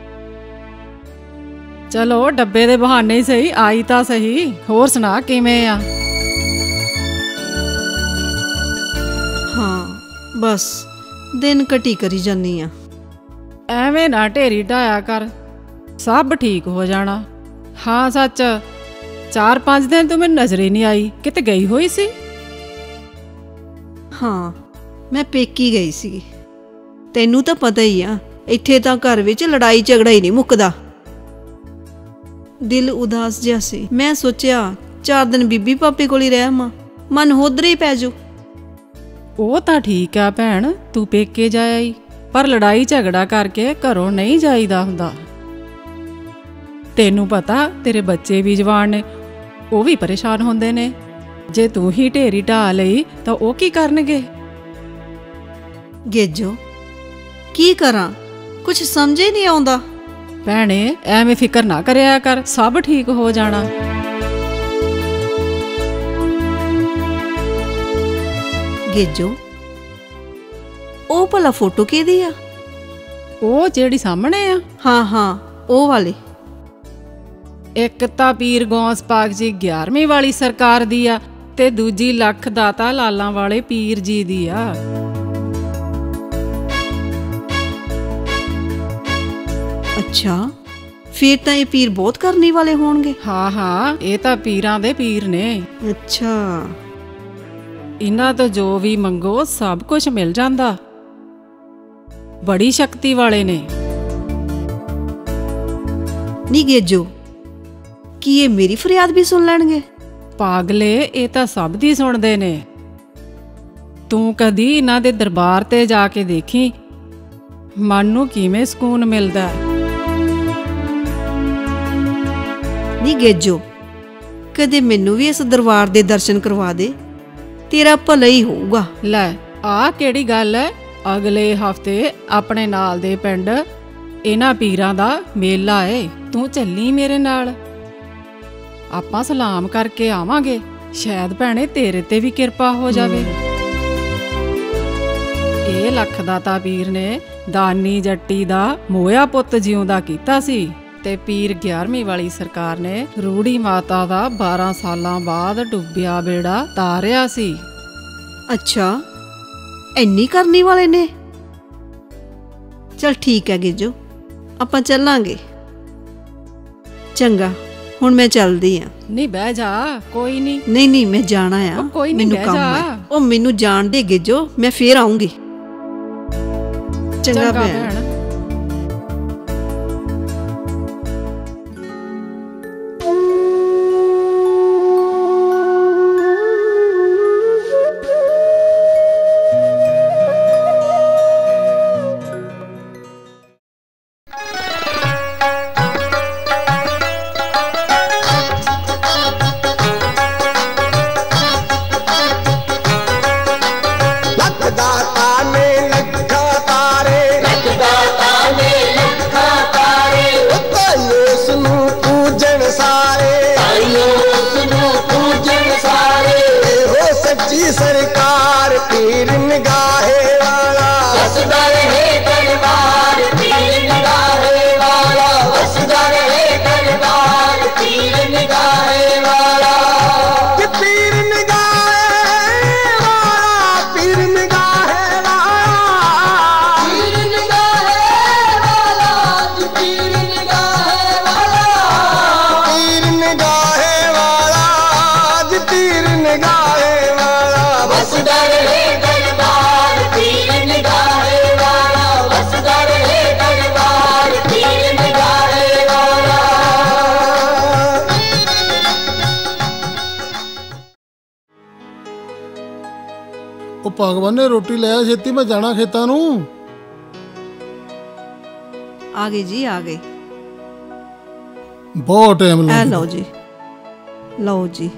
ਚਲੋ ਡੱਬੇ ਦੇ ਬਹਾਨੇ ਹੀ ਸਹੀ, ਆਈ ਤਾਂ ਸਹੀ। ਹੋਰ ਸੁਣਾ ਕਿਵੇਂ ਆ? ਹਾਂ ਬਸ ਦਿਨ ਘਟੀ ਕਰੀ ਜਾਨੀ ਆ। ਐਵੇਂ ਨਾ ਢੇਰੀ ਢਾਇਆ ਕਰ, ਸਭ ਠੀਕ ਹੋ ਜਾਣਾ। ਹਾਂ ਸੱਚ, ਚਾਰ ਪੰਜ ਦਿਨ ਤੂੰ ਮੈਨੂੰ ਨਜ਼ਰ ਹੀ ਨਹੀਂ ਆਈ, ਕਿਤੇ ਗਈ ਹੋਈ ਸੀ? ਹਾਂ ਮੈਂ ਪੇਕੀ ਗਈ ਸੀ। ਤੈਨੂੰ ਤਾਂ ਪਤਾ ਹੀ ਆ, ਇੱਥੇ ਤਾਂ ਘਰ ਵਿੱਚ ਲੜਾਈ ਝਗੜਾ ਹੀ ਨਹੀਂ ਮੁੱਕਦਾ। ਦਿਲ ਉਦਾਸ ਜਿਹਾ ਸੀ, ਮੈਂ ਸੋਚਿਆ ਚਾਰ ਦਿਨ ਬੀਬੀ ਪਾਪੇ ਕੋਲ ਹੀ ਰਹਿ ਆਵਾਂ, ਮਨ ਹੋਦਰੇ ਹੀ ਪੈ ਜਾਊ। ਉਹ ਤਾਂ ਠੀਕ ਆ ਭੈਣ, ਤੂੰ ਪੇਕੇ ਜਾ ਆਈ, ਪਰ ਲੜਾਈ ਝਗੜਾ ਕਰਕੇ ਘਰੋਂ ਨਹੀਂ ਜਾਈਦਾ ਹੁੰਦਾ। ਤੈਨੂੰ ਪਤਾ ਤੇਰੇ ਬੱਚੇ ਵੀ ਜਵਾਨ ਨੇ, ਉਹ ਵੀ ਪਰੇਸ਼ਾਨ ਹੁੰਦੇ ਨੇ। ਜੇ ਤੂੰ ਹੀ ਢੇਰੀ ਢਾ ਲਈ ਤਾਂ ਉਹ ਕੀ ਕਰਨਗੇ? ਗੇਜੋ ਕੀ ਕਰਾਂ, ਕੁਛ ਸਮਝ ਹੀ ਨਹੀਂ ਆਉਂਦਾ। ਭੈਣੇ ਐਵੇਂ ਫਿਕਰ ਨਾ ਕਰਿਆ ਕਰ, ਸਭ ਠੀਕ ਹੋ ਜਾਣਾ। ਗੇਜੋ ਉਹ ਭਲਾ ਫੋਟੋ ਕਿਹਦੀ ਆ? ਉਹ ਜਿਹੜੀ ਸਾਹਮਣੇ ਆ? ਹਾਂ ਹਾਂ ਉਹ ਵਾਲੀ। ਇੱਕ ਤਾਂ ਪੀਰ ਗੌਸ ਪਾਕ ਜੀ ਗਿਆਰਵੀਂ ਵਾਲੀ ਸਰਕਾਰ ਦੀ ਆ, ਤੇ ਦੂਜੀ ਲੱਖ ਦਾਤਾ ਲਾਲਾਂ ਵਾਲੇ ਪੀਰ ਜੀ ਦੀ ਆ। ਅੱਛਾ, ਫਿਰ ਤਾਂ ਇਹ ਪੀਰ ਬਹੁਤ ਕਰਨੀ ਵਾਲੇ ਹੋਣਗੇ। ਹਾਂ ਹਾਂ, ਇਹ ਤਾਂ ਪੀਰਾਂ ਦੇ ਪੀਰ ਨੇ। ਅੱਛਾ, ਇਹਨਾਂ ਤੋਂ ਜੋ ਵੀ ਮੰਗੋ ਸਭ ਕੁਝ ਮਿਲ ਜਾਂਦਾ। ਬੜੀ ਸ਼ਕਤੀ ਵਾਲੇ ਨੇ। ਨੀ ਗੇਜੋ, ਕੀ ਇਹ ਮੇਰੀ ਫਰਿਆਦ ਵੀ ਸੁਣ ਲੈਣਗੇ? ਪਾਗਲੇ, ਇਹ ਤਾਂ ਸਭ ਦੀ ਸੁਣਦੇ ਨੇ। ਤੂੰ ਕਦੀ ਇਹਨਾਂ ਦੇ ਦਰਬਾਰ ਤੇ ਜਾ ਕੇ ਦੇਖੀ, ਮਨ ਨੂੰ ਕਿਵੇਂ ਸਕੂਨ ਮਿਲਦਾ। ਨੀ ਗੇਜੋ, ਕਦੇ ਮੈਨੂੰ ਵੀ ਇਸ ਦਰਬਾਰ ਦੇ ਦਰਸ਼ਨ ਕਰਵਾ ਦੇ, ਤੇਰਾ ਭਲਾ ਹੀ ਹੋਊਗਾ। ਲੈ ਆਹ ਕਿਹੜੀ ਗੱਲ ਹੈ? ਅਗਲੇ ਹਫਤੇ ਆਪਣੇ ਨਾਲ ਦੇ ਪਿੰਡ ਇਹਨਾਂ ਪੀਰਾਂ ਦਾ ਮੇਲਾ ਏ, ਤੂੰ ਚੱਲੀ ਮੇਰੇ ਨਾਲ। ਆਪਾਂ ਸਲਾਮ ਕਰਕੇ ਆਵਾਂਗੇ, ਸ਼ਾਇਦ ਭੈਣੇ ਤੇਰੇ ਤੇ ਵੀ ਕਿਰਪਾ ਹੋ ਜਾਵੇ। ਇਹ ਲੱਖ ਦਾਤਾ ਪੀਰ ਨੇ ਦਾਨੀ ਜੱਟੀ ਦਾ ਮੋਇਆ ਪੁੱਤ ਜਿਉਂਦਾ ਕੀਤਾ ਸੀ, ਤੇ ਪੀਰ ਗਿਆਰਵੀਂ ਵਾਲੀ ਸਰਕਾਰ ਨੇ ਰੂੜੀ ਮਾਤਾ ਦਾ ਬਾਰਾਂ ਸਾਲਾਂ ਬਾਅਦ ਡੁੱਬਿਆ ਬੇੜਾ ਤਾਰਿਆ ਸੀ। ਅੱਛਾ, ਇੰਨੀ ਕਰਨੀ ਵਾਲੇ ਨੇ। ਚਲ ਠੀਕ ਹੈ ਗੇਜੋ, ਆਪਾਂ ਚੱਲਾਂਗੇ। ਚੰਗਾ, ਹੁਣ ਮੈਂ ਚੱਲਦੀ ਆ। ਨਹੀਂ ਬਹਿ ਜਾ, ਕੋਈ ਨਹੀਂ। ਨਹੀਂ ਨਹੀਂ ਮੈਂ ਜਾਣਾ ਆ, ਮੈਨੂੰ ਕੰਮ ਹੈ। ਉਹ ਮੈਨੂੰ ਜਾਣ ਦੇ ਗੇਜੋ, ਮੈਂ ਫੇਰ ਆਉਂਗੀ। ਚੰਗਾ ਭੈਣ। सरकार पीर निगाहे वाला वसदा रहे दरबार, पीर निगाहे वाला वसदा रहे दरबार, पीर निगाहे वाला। पीर निगाहे वाला, पीर निगाहे वाला, पीर निगाहे वाला, पीर निगाहे वाला, पीर निगाहे वाला। ਭਗਵਾਨ ਨੇ ਰੋਟੀ ਲੈ ਆ ਛੇਤੀ, ਮੈਂ ਜਾਣਾ ਖੇਤਾਂ ਨੂੰ। ਆ ਗਏ ਜੀ, ਆ ਗਏ। ਬਹੁਤ ਟਾਈਮ ਐ ਲੱਗ ਲਓ ਜੀ, ਲਓ ਜੀ।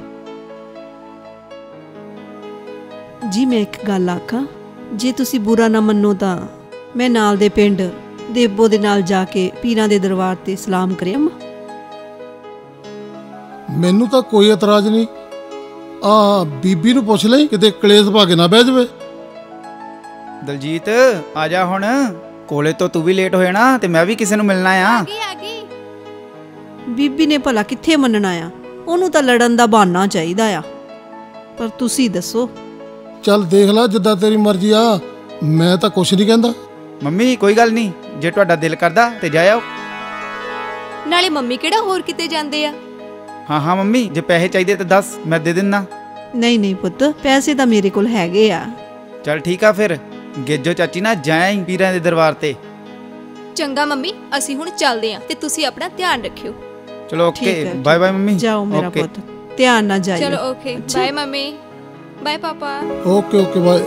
ਜੀ ਮੈਂ ਇੱਕ ਗੱਲ ਆਖਾਂ, ਜੇ ਤੁਸੀਂ ਬੁਰਾ ਨਾ ਮੰਨੋ ਤਾਂ ਮੈਂ ਨਾਲ ਦੇ ਪਿੰਡ ਦੇਬੋ ਦੇ ਨਾਲ ਜਾ ਕੇ ਪੀਰਾਂ ਦੇ ਦਰਬਾਰ ਤੇ ਸਲਾਮ ਕਰਿਆ। ਮੈਨੂੰ ਤਾਂ ਕੋਈ ਇਤਰਾਜ਼ ਨਹੀਂ। ਆ ਬੀਬੀ ਨੂੰ ਪੁੱਛ ਲਈ, ਕਿਤੇ ਕਲੇਸ਼ ਪਾ ਕੇ ਨਾ ਬਹਿ ਜਾਵੇ। ਦਲਜੀਤ ਆ ਜਾ ਹੁਣ, ਕੋਲੇ ਤੋਂ ਤੂੰ ਵੀ ਲੇਟ ਹੋ ਜਾਣਾ ਤੇ ਮੈਂ ਵੀ ਕਿਸੇ ਨੂੰ ਮਿਲਣਾ ਆ। ਬੀਬੀ ਨੇ ਭਲਾ ਕਿੱਥੇ ਮੰਨਣਾ ਆ, ਉਹਨੂੰ ਤਾਂ ਲੜਨ ਦਾ ਬਹਾਨਾ ਚਾਹੀਦਾ ਆ। ਪਰ ਤੁਸੀਂ ਦੱਸੋ। ਚੱਲ ਦੇਖ ਲੈ, ਜਿੱਦਾਂ ਤੇਰੀ ਮਰਜ਼ੀ ਆ, ਮੈਂ ਤਾਂ ਕੁਛ ਨਹੀਂ ਕਹਿੰਦਾ। ਮੰਮੀ ਕੋਈ ਗੱਲ ਨਹੀਂ, ਜੇ ਤੁਹਾਡਾ ਦਿਲ ਕਰਦਾ ਤੇ ਜਾਇਓ। ਨਾਲੇ ਮੰਮੀ ਕਿਹੜਾ ਹੋਰ ਕਿਤੇ ਜਾਂਦੇ ਆ। ਹਾਂ ਹਾਂ ਮੰਮੀ, ਜੇ ਪੈਸੇ ਚਾਹੀਦੇ ਤਾਂ ਦੱਸ, ਮੈਂ ਦੇ ਦਿੰਦਾ। ਨਹੀਂ ਨਹੀਂ ਪੁੱਤ, ਪੈਸੇ ਤਾਂ ਮੇਰੇ ਕੋਲ ਹੈਗੇ ਆ। ਚੱਲ ਠੀਕ ਆ ਫਿਰ, ਗੇਜੋ ਚਾਚੀ ਨਾ ਜਾਏ ਪੀਰਾਂ ਦੇ ਦਰਬਾਰ ਤੇ। ਚੰਗਾ ਮੰਮੀ, ਅਸੀਂ ਹੁਣ ਚੱਲਦੇ ਆਂ ਤੇ ਤੁਸੀਂ ਆਪਣਾ ਧਿਆਨ ਰੱਖਿਓ। ਚਲੋ ਓਕੇ, ਬਾਏ ਬਾਏ ਮੰਮੀ। ਜਾਓ ਮੇਰਾ ਪੁੱਤ, ਧਿਆਨ ਨਾਲ ਜਾਈਓ। ਚਲੋ okay, bye mummy, bye papa. Okay okay bye.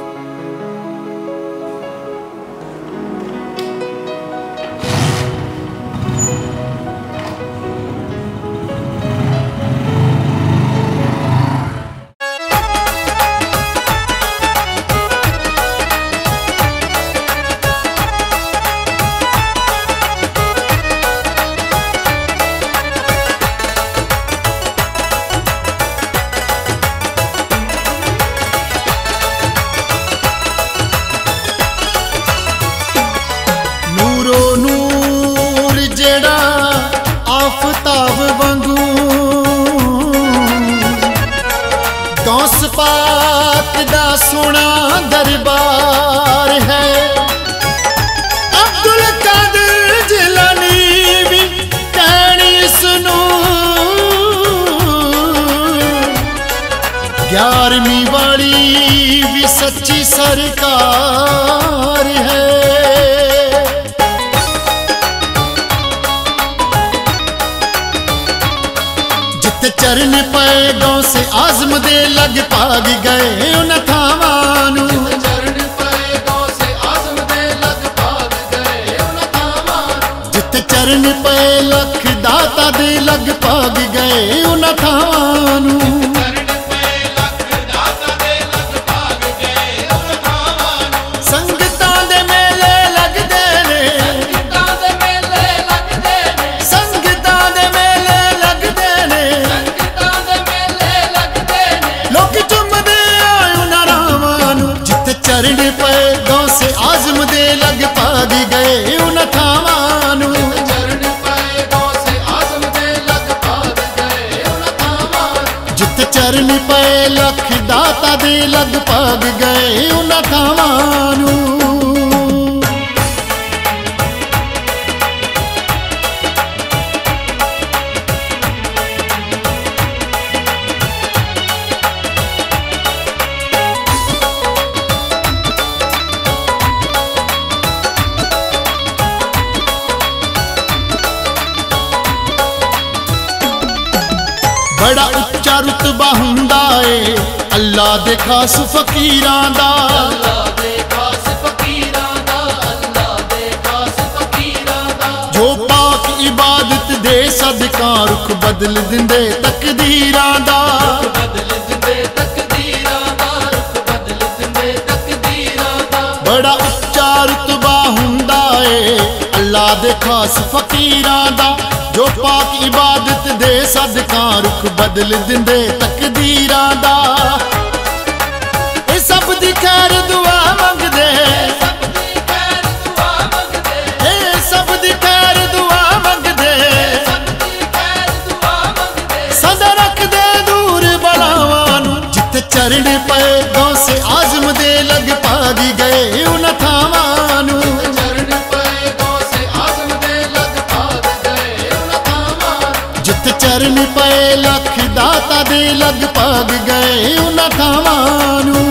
सोना दरबार है, अब्दुल कादिर जिलानी भी कहनी सुनो। ग्यारहवीं वाली भी सच्ची सरकार है। जित चरण पे गौ से आजम दे लग भाग गए उन थावानू। जित चरण पे लख दाता दे लग भाग गए उन थावानू। संगतां दे मेले लगदे ने, संगतां दे मेले लगदे ने, लोग चुमदे आए उन्हां रावां नू। जिथे चरण पे गौ से आजम दे लग भाग गए उन्हां थावां नू। जिथे चरण पे लख दाता दे लग भाग गए उन्हां थावां नू। बड़ा उच्चा रुतबा हुंदा ए अल्लाह दे खास फकीरां दा। जो पाक इबादत दे सदका रुख बदल दिंदे तकदीरां दा। बड़ा उच्चा रुतबा हुंदा ए अल्लाह दे खास फकीरां दा। जो पाक इबादत दे सदका रुख बदल दिंदे तकदीरां दा। ए सब दी खैर दुआ मंगदे, ए सब दी खैर दुआ मंगदे, सदा रखदे दूर बलावां नू। जिथे चरण पे गौ से आजम दे लग भाग गए उन थावां नू। जित चरण पे लख दाता दे लग भाग गए उन थावां नू।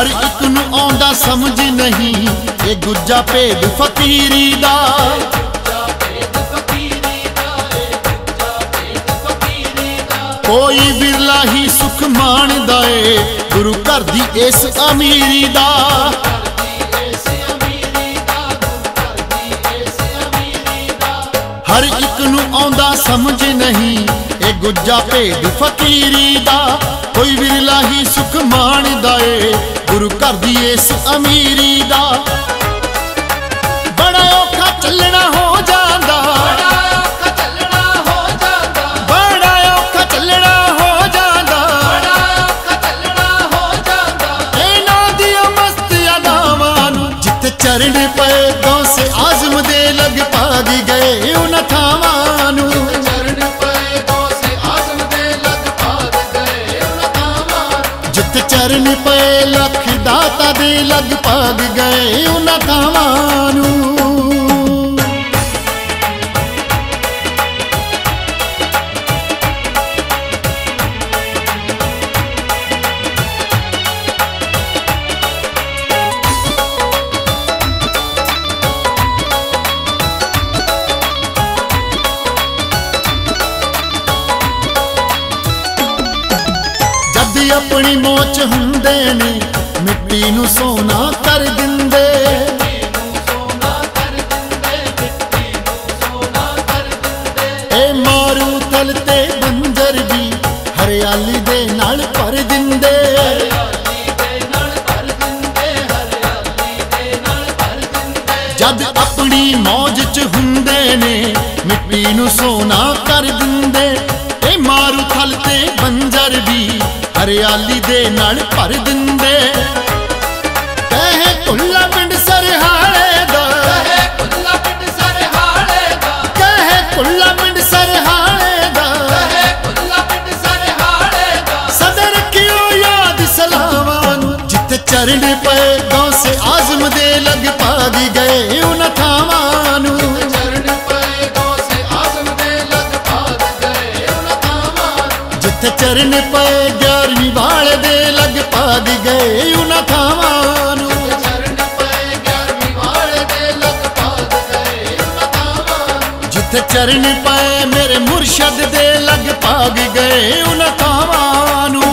हर एक नू आउंदा समझ नहीं ये गुज्जा भेद फकीरी दा। कोई बिरला ही सुख माणदा ए गुरु घर दी इस अमीरी दा। हर एक नू आउंदा समझ नहीं ए गुज्जा भेद फकीरी दा। कोई बिरला ही सुख माणदा ए गुरु घर दी इस अमीरी दा। बड़ा औखा चलना हो जांदा, बड़ा औखा चलना हो जांदा, बड़ा औखा चलना हो जांदा, बड़ा औखा चलना हो जांदा। इन्हां दियां मस्त अदावां नूं जिथे चरण पे गौ से आज़म दे लग भाग गए उन्हां थावां नूं। चरण पे लख दाता दे लग भाग गए उन्हां थावां नूं। अपनी मोच हुंदे ने मिट्टी नू सोना कर दिंदे। ए मारू थल ते बंजर भी हरियाली दे नाल भर दिंदे। जद अपनी मौज च हुंदे ने मिट्टी नू सोना कर दिंदे। ए मारू थल ते बंजर भी हरियाली दे नाल भर दिंदे। कहे कुल्ला पिंड सरहाले दा, कहे कुल्ला पिंड सरहाले दा, कहे कुल्ला पिंड सरहाले दा, कहे कुल्ला पिंड सरहाले दा। सदा रखियो याद सलावां नूं जिथे चरण पे गौ से आज़म दे लग भाग गए उन्हां थावां नूं। चरण पे गौ से आज़म दे लग भाग गए उन्हां थावां नूं। जिथे चरण पे ग्यारहवीं वाले दे लग भाग गए उन्हां थावां नूं। जिथे चरण पाए मेरे मुर्शद दे लग भाग गए उन्हां थावां नूं।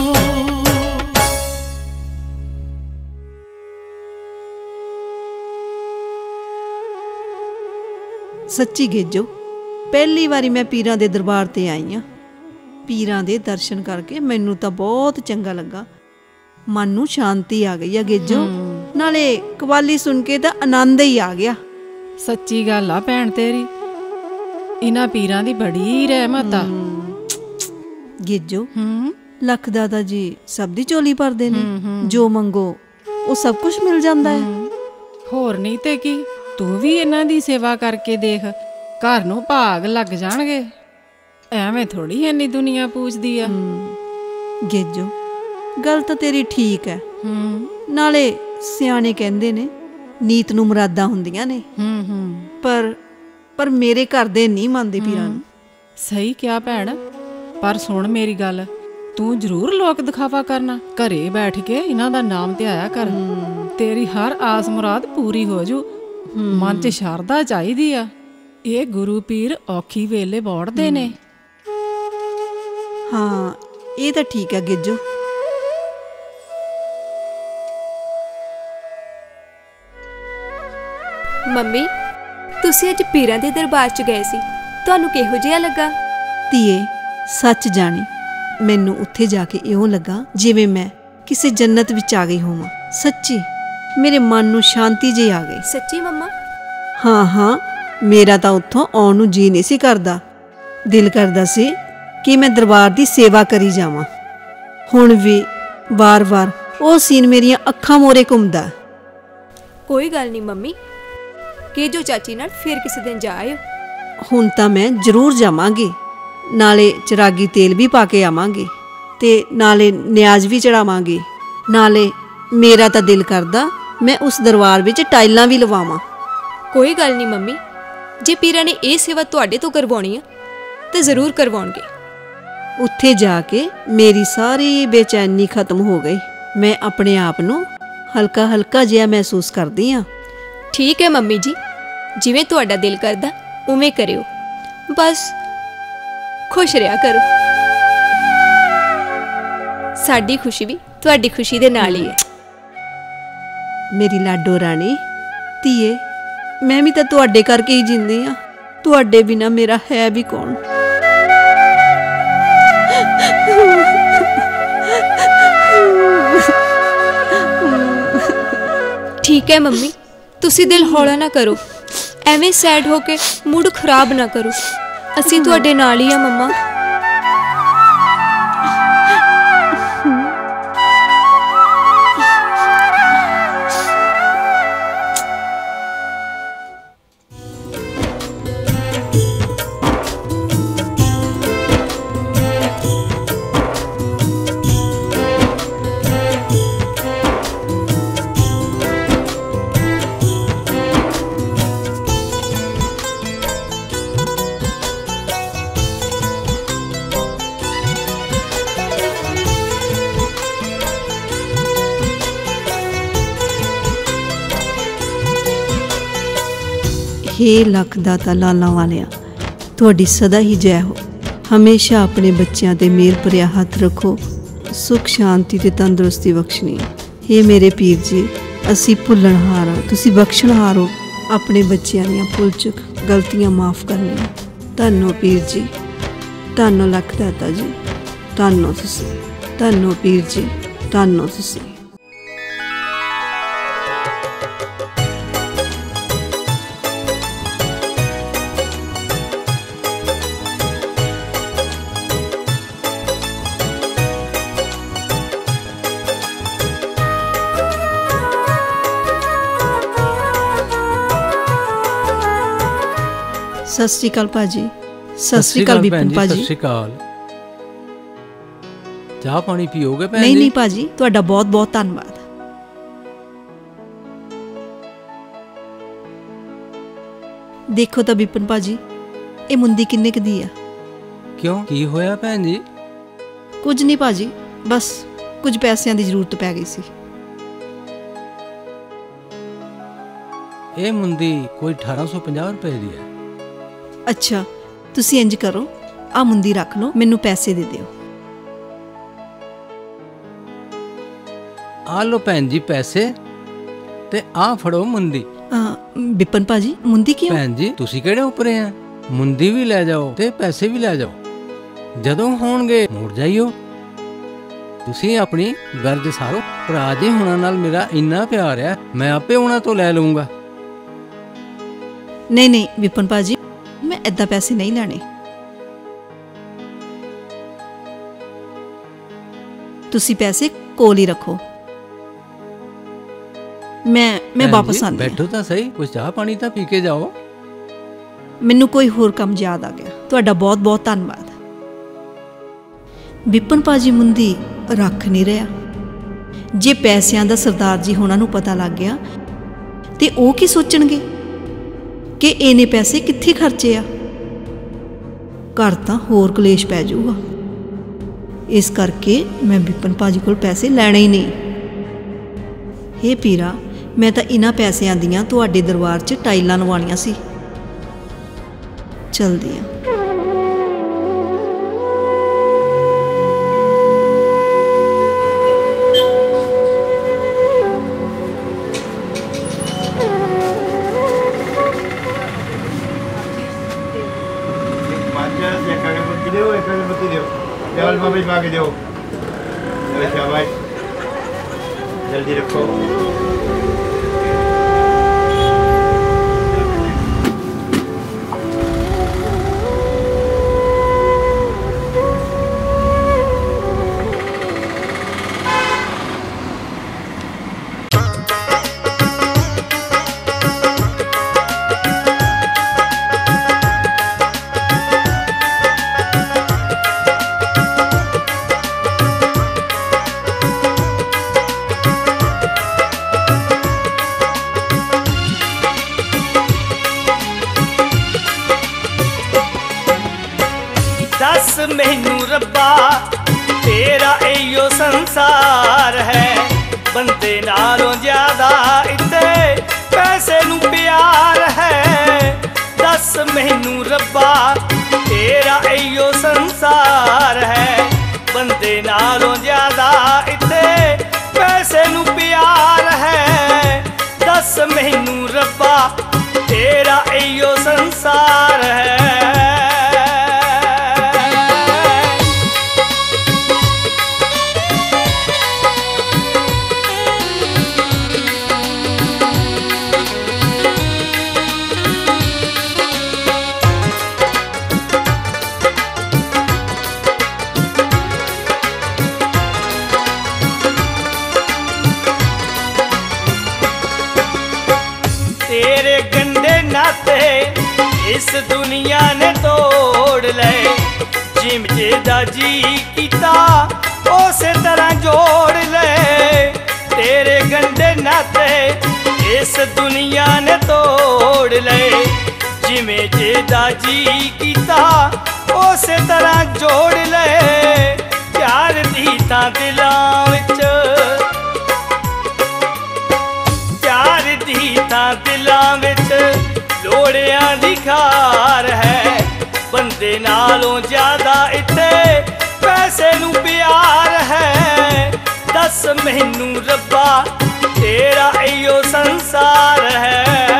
सच्ची गेजो पहली बारी मैं पीरां दे दरबार ते आई हाँ। पीरां दे दर्शन करके मैनू तो बहुत चंगा लगा, मन नू शांति आ गई है गेजो। नाले कवाली सुन के तो आनंद ही आ गया। सच्ची गल आ भैन तेरी, इन्हां पीरां दी बड़ी रहमत आ। गेजो लख दादा जी सब दी झोली भरदे ने, जो मंगो वो सब कुछ मिल जांदा है। होर नहीं ते की, तू भी इन्हां दी सेवा करके देख, घर नू भाग लग जाणगे। ਐਵੇਂ थोड़ी इन्नी दुनिया पूछदी आ। गेजो गल तो तेरी ठीक है, नाले सियाने कहंदे ने नीत नू मुरादा हुंदियां ने। पर पर मेरे घर दे नहीं मनदे पीरां नू। सही क्या भैन, पर सुन मेरी गल, तू जरूर लोक दिखावा करना, घरे बैठ के इन्हां दा नाम ते आया कर। तेरी हर आस मुराद पूरी हो जू। मन च शरधा चाहीदी आ। ये गुरु पीर औखी वेले बौड़दे ने। हाँ ये तो ठीक है गेजो। मम्मी तुसी अज पीरां दे दरबार च गए सी, तुहानू किहो जिहा लगा? धीए सच जानी मैनू उत्थे जाके इउं लगा जिवें मैं किसी जन्नत विच आ गई होवां। सच्ची मेरे मन नू शांति जी आ गई। सच्ची मम्मा? हाँ हाँ मेरा तो उत्थों आउण नू जी नहीं सी करदा। दिल करदा सी कि मैं दरबार दी सेवा करी जावां। हुण भी बार बार वो सीन मेरियां अखां मोरे घुमदा। कोई गल नहीं मम्मी, के जो चाची नाल फिर किसी दिन जा आयो। हुण तां मैं जरूर जावांगी, नाले चिरागी तेल भी पा के आवांगी ते नाले न्याज भी चढ़ावांगी। नाले मेरा तां दिल करदा मैं उस दरबार विच टाइलां भी लवावां। कोई गल नहीं मम्मी, जे पीरां ने ये सेवा तुहाडे तो करवाउणी आ ते जरूर करवाउणगे। उत्थे जाके मेरी सारी बेचैनी खत्म हो गई। मैं अपने आप ਨੂੰ ਹਲਕਾ ਹਲਕਾ ਜਿਹਾ ਮਹਿਸੂਸ ਕਰਦੀ ਆ। ਠੀਕ ਹੈ ਮੰਮੀ ਜੀ, ਜਿਵੇਂ ਤੁਹਾਡਾ ਦਿਲ ਕਰਦਾ ਉਵੇਂ ਕਰਿਓ, ਬਸ ਖੁਸ਼ ਰਿਹਾ ਕਰੋ। ਸਾਡੀ ਖੁਸ਼ੀ ਵੀ ਤੁਹਾਡੀ ਖੁਸ਼ੀ ਦੇ ਨਾਲ ਹੀ ਹੈ। ਮੇਰੀ ਲਾਡੋ ਰਾਣੀ ਧੀਏ, ਮੈਂ ਵੀ ਤਾਂ ਤੁਹਾਡੇ ਕਰਕੇ ਹੀ ਜਿੰਦੀ ਆ, ਤੁਹਾਡੇ ਬਿਨਾ ਮੇਰਾ ਹੈ ਵੀ ਕੌਣ। ठीक है मम्मी, तुसी दिल हौला ना करो, एवें सैड होके मूड खराब ना करो, असी तुहाडे नाल ही आ मम्मा। हे लख दाता लाला वालिया, तुहाडी सदा ही जय हो। हमेशा अपने बच्चों ते मेल भरिया हथ रखो, सुख शांति ते तंदुरुस्ती बख्शनी। हे मेरे पीर जी, असी भुल्लणहार हाँ, तुसी बख्शणहार हो। अपने बच्चों दी भुल चुक गलतियां माफ़ करनी। धन्नो पीर जी, धन्नो लख दाता जी, धन्नो तुसी, धन्नो पीर जी, धन्नो तुसी। सत श्री अकाल भाजी। सत श्री अकाल विपिन भाजी। सत श्री अकाल। चाह पानी पीओगे भैन जी? नहीं नहीं भाजी, तुहाडा बहुत बहुत धन्यवाद। देखो तो विपिन भाजी, ये मुंदी किन्ने क दी आ? क्यों की होया भैन जी? कुछ नहीं भाजी, बस कुछ पैसों की जरूरत पै गई सी। ये मुंदी कोई अठारह सौ पचास रुपए दी है। अच्छा, तुसी इंज करो, आ मुंदी रख लो, मैनू पैसे दे दियो। आ लो भैन जी पैसे, ते आ फड़ो मुंदी। विपिन भाजी, मुंदी क्यों? भैन जी तुसी केड़े उपरे हैं, मुंदी भी ले जाओ ते पैसे भी ले जाओ, जदों होणगे मुड़ जाइयो। तुसी अपनी गर्ज सारो। भरा जी हुणां नाल मेरा इन्ना प्यार है, मैं आपे उन्हां तो ले लूंगा। नहीं नहीं विपिन भाजी, मैं इदा पैसे नहीं लेने। तुसी पैसे कोल ही रखो, मैं मैं वापस आनी। बैठो तो सही, कुछ चाह पानी तो पी के जाओ। मैनू कोई होर काम याद आ गया, तुहाडा बहुत बहुत धन्यवाद। विपिन भाजी मुंदी रख नहीं रहा। जे पैसों का सरदार जी होना नू पता लग गया तो वो की सोचणगे कि इन्ने पैसे कित्थे खर्चे आ। घर तां होर कलेश पै जाऊगा। इस करके मैं विपिन भाजी कोल पैसे लैणे ही नहीं। हे पीरा, मैं तो इन्हां पैसिਆਂ ਦੀਆਂ ਤੁਹਾਡੇ दरबार च टाइलां लवाणियां सी। चलदी आ। जल्दी रखो। बंदे नालों ज्यादा इत्ते पैसे नू प्यार है। दस मैनू रब्बा तेरा इयो संसार है। बंदे नालों ज्यादा इत्ते पैसे नू प्यार है। दस मैनू रब्बा तेरा इयो संसार है। तेरे गंदे नाते इस दुनिया ने तोड़ ले। जिम जेदा जी किता उसे तरह जोड़ ले। तेरे गंदे नाते इस दुनिया ने तोड़ ले। जिमें जेदा जी किता उसे तरह जोड़ ले। प्यार दी तां दिलां विच प्यार दी तां दिलां विच लोड़ियां दी खार है। बंदे नालों ज्यादा इत्ते पैसे नू प्यार है। दस मैनू रब्बा तेरा इयो संसार है।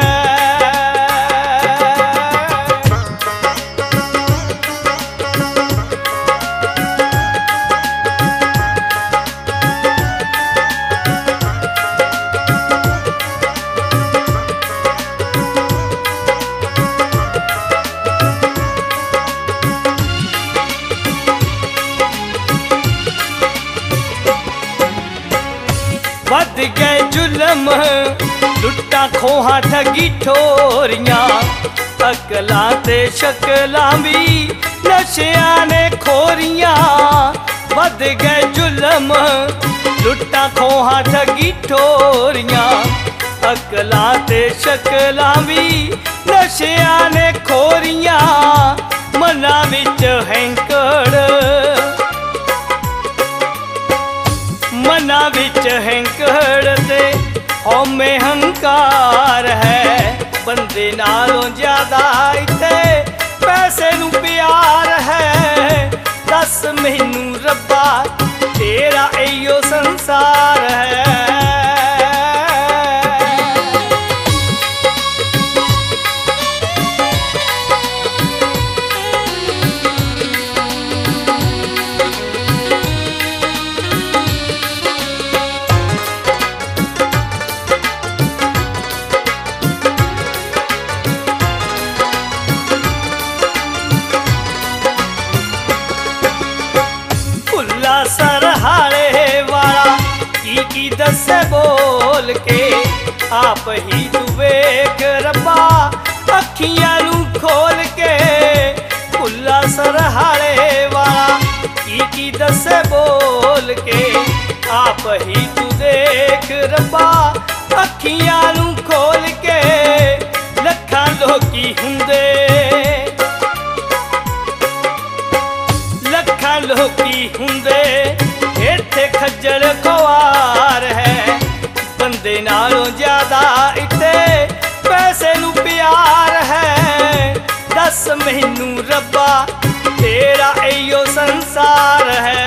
वध गए जुलम लुट्टा खोहा ठगी ठोरियां। अकलां ते शकलां भी नशियां ने खोरियां। वध गए जुलम लुट्टा खोहा ठगी ठोरियां। अकलां ते शकलां भी नशियां ने खोरियां। मना विच हैंकड़ मना विच हैंकड़ ते हौमे हंकार है। बंदे नालों ज्यादा इत्ते पैसे नू प्यार है। दस मैनू रब्बा तेरा इयो संसार है। सरहाड़े वाला की की दसे बोल के। आप ही तू वेख रब्बा अखियां नू खोल के। खुला सरहाड़े वाला की की दसे बोल के। आप ही तू देख रब्बा अखियां नू खोल के। लखां लोकी हुंदे लखां लोकी हुंदे इत्थे खज्जल खुआर है। बंदे नालों ज्यादा इत्ते पैसे नू प्यार है। दस मैनू रब्बा तेरा इयो संसार है।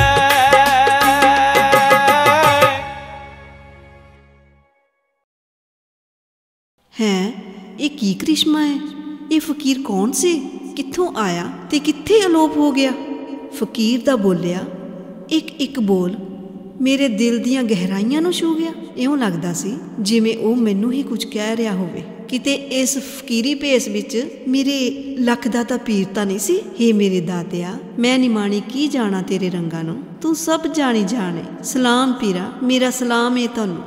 हैं ये की करिश्मा है? ये फकीर कौन से? कित्थों आया ते कित्थे अलोप हो गया? फकीर दा बोलिया एक एक बोल मेरे दिल दियां गहराइयां नूं छू गया। इउं लगदा सी जिवें ਉਹ ਮੈਨੂੰ ਹੀ ਕੁਝ ਕਹਿ ਰਿਹਾ ਹੋਵੇ। ਕਿਤੇ ਇਸ ਫਕੀਰੀ ਭੇਸ ਵਿੱਚ ਮੇਰੇ ਲੱਖ ਦਾ ਤਾਂ ਪੀਰ ਤਾਂ ਨਹੀਂ ਸੀ। ਹੇ ਮੇਰੇ ਦਾਤਿਆ ਮੈਂ ਨਿਮਾਣੀ ਕੀ ਜਾਣਾ ਤੇਰੇ ਰੰਗਾਂ ਨੂੰ। ਤੂੰ ਸਭ ਜਾਣੀ ਜਾਣੇ। ਸਲਾਮ ਪੀਰਾ ਮੇਰਾ ਸਲਾਮ ਏ ਤੁਹਾਨੂੰ।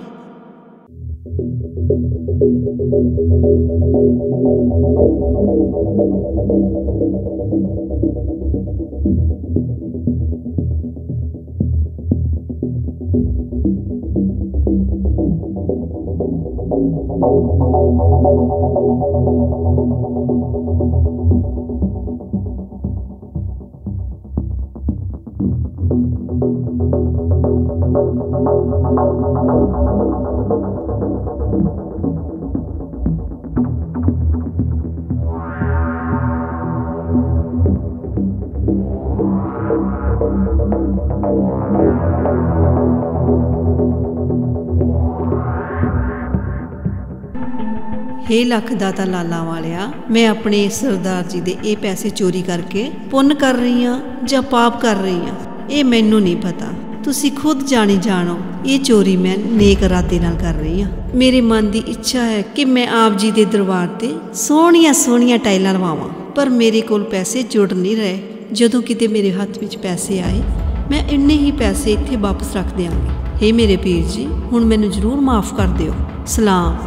Thank you. हे ਲੱਖ ਦਾਤਾ ਲਾਲਾਂ ਵਾਲਿਆ, ਮੈਂ ਆਪਣੇ ਸਰਦਾਰ ਜੀ ਦੇ ਇਹ ਪੈਸੇ ਚੋਰੀ ਕਰਕੇ ਪੁੰਨ ਕਰ ਰਹੀ ਹਾਂ ਜਾਂ ਪਾਪ ਕਰ ਰਹੀ ਹਾਂ, ਇਹ ਮੈਨੂੰ ਨਹੀਂ ਪਤਾ। ਤੁਸੀਂ ਖੁਦ ਜਾਣੀ ਜਾਣੋ ਇਹ ਚੋਰੀ ਮੈਂ ਨੇਕ ਇਰਾਦੇ ਨਾਲ ਕਰ ਰਹੀ ਹਾਂ। ਮੇਰੇ ਮਨ ਦੀ ਇੱਛਾ ਹੈ ਕਿ ਮੈਂ ਆਪ ਜੀ ਦੇ ਦਰਬਾਰ ਤੇ ਸੋਹਣੀਆਂ ਸੋਹਣੀਆਂ ਟਾਈਲਾਂ ਲਵਾਵਾਂ, ਪਰ ਮੇਰੇ ਕੋਲ ਪੈਸੇ ਜੁੜ ਨਹੀਂ ਰਹੇ। ਜਦੋਂ ਕਿਤੇ ਮੇਰੇ ਹੱਥ ਵਿੱਚ ਪੈਸੇ ਆਏ ਮੈਂ ਇੰਨੇ ਹੀ ਪੈਸੇ ਇੱਥੇ ਵਾਪਸ ਰੱਖ ਦਿਆਂਗੀ। हे ਮੇਰੇ ਪੀਰ ਜੀ, ਹੁਣ ਮੈਨੂੰ ਜ਼ਰੂਰ ਮਾਫ ਕਰ ਦਿਓ। ਸਲਾਮ।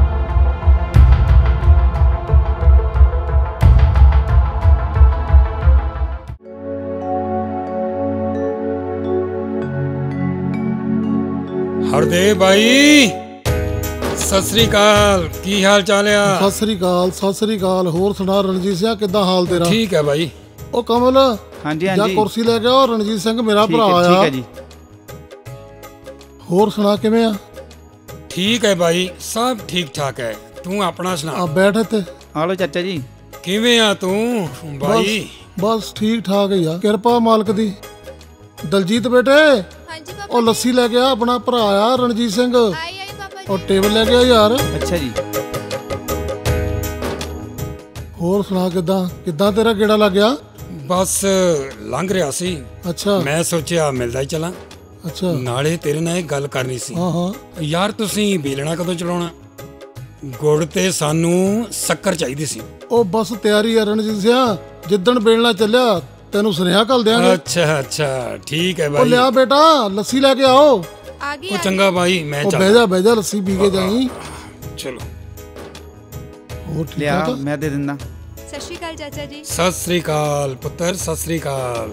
ਹਰਦੇਵ ਭਾਈ, ਸਤਿ ਸ੍ਰੀ ਅਕਾਲ। ਕੀ ਹਾਲ ਚਾਲ ਆ? ਸਤਿ ਸ੍ਰੀ ਅਕਾਲ, ਸਤਿ ਸ੍ਰੀ ਅਕਾਲ। ਹੋਰ ਸੁਣਾ ਰਣਜੀਤ ਸਿੰਘ, ਕਿੱਦਾਂ ਹਾਲ ਤੇਰਾ? ਠੀਕ ਹੈ ਭਾਈ। ਉਹ ਕਮਲ, ਹਾਂਜੀ ਜਾ ਹਾਂਜੀ, ਕੁਰਸੀ ਲੈ ਕੇ ਆ। ਰਣਜੀਤ ਸਿੰਘ ਮੇਰਾ ਭਰਾ ਆ। ਠੀਕ ਹੈ ਜੀ। ਹੋਰ ਸੁਣਾ, ਕਿਵੇਂ ਆ? ਠੀਕ ਹੈ ਭਾਈ, ਸਭ ਠੀਕ ਠਾਕ ਹੈ। ਤੂੰ ਆਪਣਾ ਸੁਣਾ। ਆ ਬੈਠ ਇੱਥੇ। ਆ ਲੋ ਚਾਚਾ ਜੀ। ਕਿਵੇਂ ਆ ਤੂੰ ਭਾਈ? ਬਸ ਠੀਕ ਠਾਕ ਹੀ ਆ, ਕਿਰਪਾ ਮਾਲਕ ਦੀ। ਦਲਜੀਤ ਬੇਟੇ, ਉਹ ਲੱਸੀ ਲੈ ਕੇ ਆ। ਆਪਣਾ ਭਰਾ ਆ ਰਣਜੀਤ ਸਿੰਘ। ਉਹ ਟੇਬਲ ਲੈ ਕੇ ਆ ਯਾਰ। ਅੱਛਾ ਜੀ। ਹੋਰ ਸੁਣਾ, ਕਿੱਦਾਂ ਕਿੱਦਾਂ ਤੇਰਾ ਗੇੜਾ ਲੱਗ ਗਿਆ? ਬਸ ਲੰਘ ਰਿਹਾ ਸੀ। ਅੱਛਾ। ਮੈਂ ਸੋਚਿਆ ਮਿਲਦਾ ਹੀ ਚਲਾਂ। ਅੱਛਾ। ਨਾਲੇ ਤੇਰੇ ਨਾਲ ਇੱਕ ਗੱਲ ਕਰਨੀ ਸੀ। ਹਾਂ ਹਾਂ ਯਾਰ, ਤੁਸੀਂ ਬੇਲਣਾ ਕਦੋਂ ਚਲਾਉਣਾ? ਗੁੜ ਤੇ ਸਾਨੂੰ ਸ਼ੱਕਰ ਚਾਹੀਦੀ ਸੀ। ਉਹ ਬਸ ਤਿਆਰੀ ਆ ਰਣਜੀਤ ਸਿੰਘ, ਜਿੱਦਣ ਬੇਲਣਾ ਚੱਲਿਆ ਤੈਨੂੰ ਸੁਨੇਹਾ ਘੱਲ ਦਿਆਂਗੇ। ਅੱਛਾ ਅੱਛਾ, ਠੀਕ ਹੈ ਉਹ ਭਾਈ। ਲਿਆ ਬੇਟਾ, ਲੱਸੀ ਲੈ ਕੇ ਆਓ। ਆ ਗਈ। ਉਹ ਚੰਗਾ ਭਾਈ, ਮੈਂ ਚੱਲ। ਬਹਿ ਜਾ ਬਹਿ ਜਾ, ਲੱਸੀ ਪੀ ਕੇ ਜਾਈ। ਚਲੋ। ਹੋਰ ਠੀਕ ਲਿਆ, ਠਾਕ? ਮੈਂ ਦੇ ਦਿੰਦਾ। ਸਤਿ ਸ਼੍ਰੀ ਅਕਾਲ ਚਾਚਾ ਜੀ। ਸਤਿ ਸ੍ਰੀ ਅਕਾਲ ਪੁੱਤਰ, ਸਤਿ ਸ੍ਰੀ ਅਕਾਲ।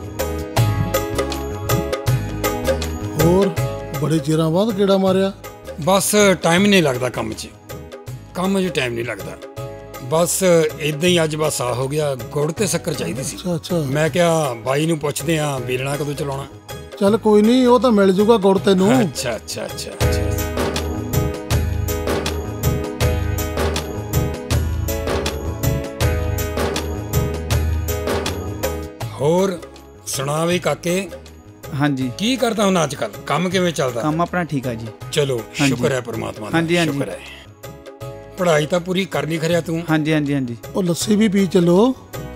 ਹੋਰ ਬੜੇ ਚਿਰਾਂ ਬਾਅਦ ਕਿਹੜਾ ਮਾਰਿਆ? ਬਸ ਟਾਈਮ ਨਹੀਂ ਲੱਗਦਾ ਕੰਮ 'ਚ, ਕੰਮ 'ਚ ਟਾਈਮ ਨਹੀਂ ਲੱਗਦਾ। ਬਸ ਇਦਾਂ ਹੀ ਅੱਜ ਬਸ ਆ ਹੋ ਗਿਆ। ਗੁੜ ਤੇ ਸ਼ੱਕਰ ਚਾਹੀਦੀ ਸੀ। ਅੱਛਾ ਅੱਛਾ। ਮੈਂ ਕਿਹਾ ਬਾਈ ਨੂੰ ਪੁੱਛਦੇ ਆ ਬੇਲਣਾ ਕਦੋਂ ਚਲਾਉਣਾ। ਚੱਲ ਕੋਈ ਨਹੀਂ, ਉਹ ਤਾਂ ਮਿਲ ਜੂਗਾ ਗੁੜ ਤੈਨੂੰ। ਅੱਛਾ ਅੱਛਾ ਅੱਛਾ ਅੱਛਾ। ਹੋਰ ਸੁਣਾ ਵੀ ਕਾਕੇ। ਹਾਂਜੀ। ਕੀ ਕਰਦਾ ਹੁਣ ਅੱਜ ਕੱਲ? ਕੰਮ ਕਿਵੇਂ ਚੱਲਦਾ? ਕੰਮ ਆਪਣਾ ਠੀਕ ਆ ਜੀ। ਚਲੋ ਸ਼ੁਕਰ ਹੈ ਪਰਮਾਤਮਾ ਦਾ। ਹਾਂਜੀ ਹਾਂਜੀ। ਸ਼ੁਕਰ ਹੈ। ਪੜ੍ਹਾਈ ਤਾਂ ਪੂਰੀ ਕਰਨੀ ਖਰਿਆ ਤੂੰ? ਹਾਂਜੀ ਹਾਂਜੀ ਹਾਂਜੀ। ਉਹ ਲੱਸੀ ਵੀ ਪੀ ਚੱਲੋ।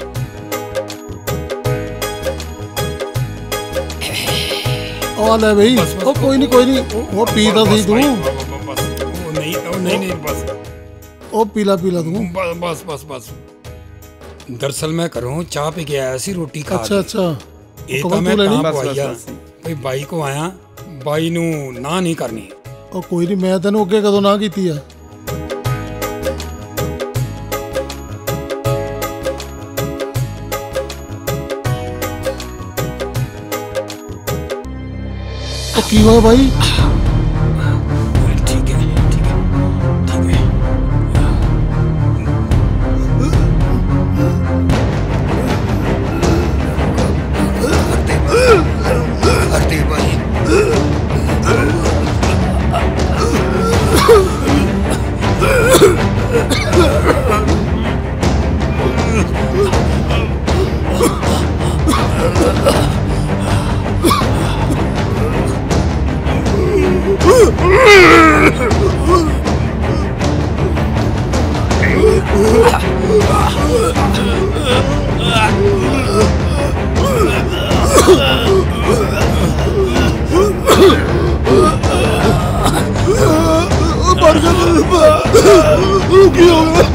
ਆ ਲੈ ਬਈ। ਉਹ ਕੋਈ ਨਹੀਂ ਕੋਈ ਨਹੀਂ, ਉਹ ਪੀ ਤਾਂ ਸਹੀ ਤੂੰ। ਉਹ ਨਹੀਂ ਉਹ ਨਹੀਂ ਨਹੀਂ ਬਸ। ਉਹ ਪੀਲਾ ਪੀਲਾ ਤੂੰ। ਬਸ ਬਸ ਬਸ। ਦਰਅਸਲ ਮੈਂ ਘਰੋਂ ਚਾਹ ਪੀ ਕੇ ਆਇਆ ਸੀ, ਰੋਟੀ ਖਾ। ਅੱਛਾ ਅੱਛਾ। ਇਹ ਤਾਂ ਮੈਂ ਤਾਂ ਪਵਾਇਆ ਭਈ ਬਾਈ ਕੋ ਆਇਆ, ਬਾਈ ਨੂੰ ਨਾ ਨਹੀਂ ਕਰਨੀ। ਉਹ ਕੋਈ ਨਹੀਂ, ਮੈਂ ਤੈਨੂੰ ਅੱਗੇ ਕਦੋਂ ਨਾ ਕੀਤੀ ਆ? ਉਹ ਕੀ ਹੋਇਆ ਬਾਈ? ਠੀਕ ਹੈ ਠੀਕ ਹੈ ਠੀਕ ਹੈ। ਹਰਦੇਵ ਭਾਈ, ਕੀ ਹੋ ਗਿਆ?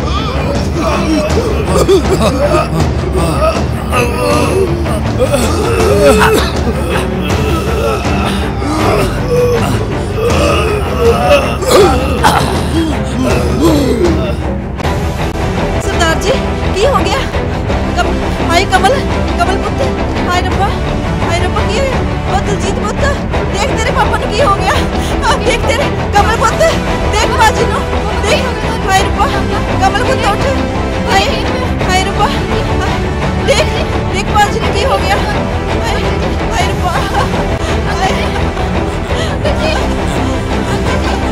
सरदार जी की हो गया? कम, हाय कमल, कमल पुत्र, हाय रब्बा, हाय रब्बा की ओ दलजीत पुत्र, देख तेरे पापा ने की हो गया? आ देख तेरे कमल पुत्र, देख बाजी नो, देख हाय रब्बा, कमल पुत्र उठ, हाय हाय रब्बा, देख देख बाजी ने की हो गया? हाय हाय रब्बा, हाय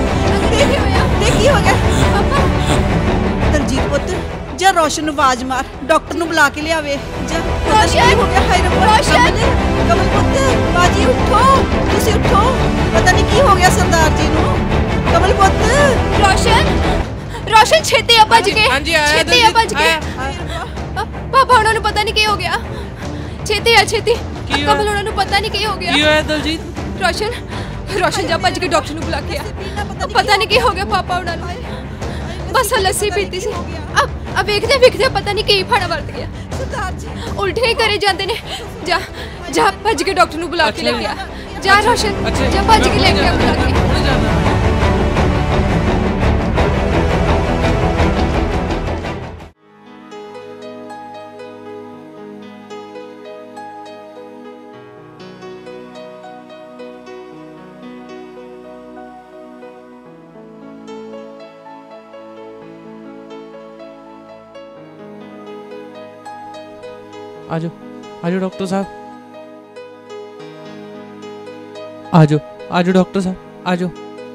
रोशन ਨੂੰ ਆਵਾਜ਼ ਮਾਰ, ਡਾਕਟਰ ਨੂੰ ਬੁਲਾ ਕੇ ਲਿਆਵੇ। ਜਾ रोशन ਹੋ ਗਿਆ ਹਾਏ ਰੱਬਾ। रोशन ਕਮਲ ਪੁੱਤ, ਬਾਜੀ ਉੱਠੋ, ਤੁਸੀਂ ਉੱਠੋ। ਪਤਾ ਨਹੀਂ ਕੀ ਹੋ ਗਿਆ ਸਰਦਾਰ ਜੀ ਨੂੰ। ਕਮਲ ਪੁੱਤ, रोशन रोशन छेती आ भज के छेती आ भज के पापा उन्होंने पता नहीं की हो गया। छेती आ छेती कमल उन्होंने पता नहीं की हो गया। की होया दलजीत? रोशन रोशन जा भज के डॉक्टर ਨੂੰ ਬੁਲਾ ਕੇ आ। पता नहीं की हो गया पापा उन्होंने बस लस्सी पीती सी। अब अब वेखदे वेखदे पता नहीं की फाड़ा वरत गया। ਸਰਦਾਰ ਜੀ उल्टे ही करे जाते ने। जा जा भज के डॉक्टर ਨੂੰ ਬੁਲਾ ਕੇ लेके आ। जा रोशन जा भज के लेके आ बुला के। आजो आजो डॉक्टर साहब, आजो आजो डॉक्टर साहब आजो।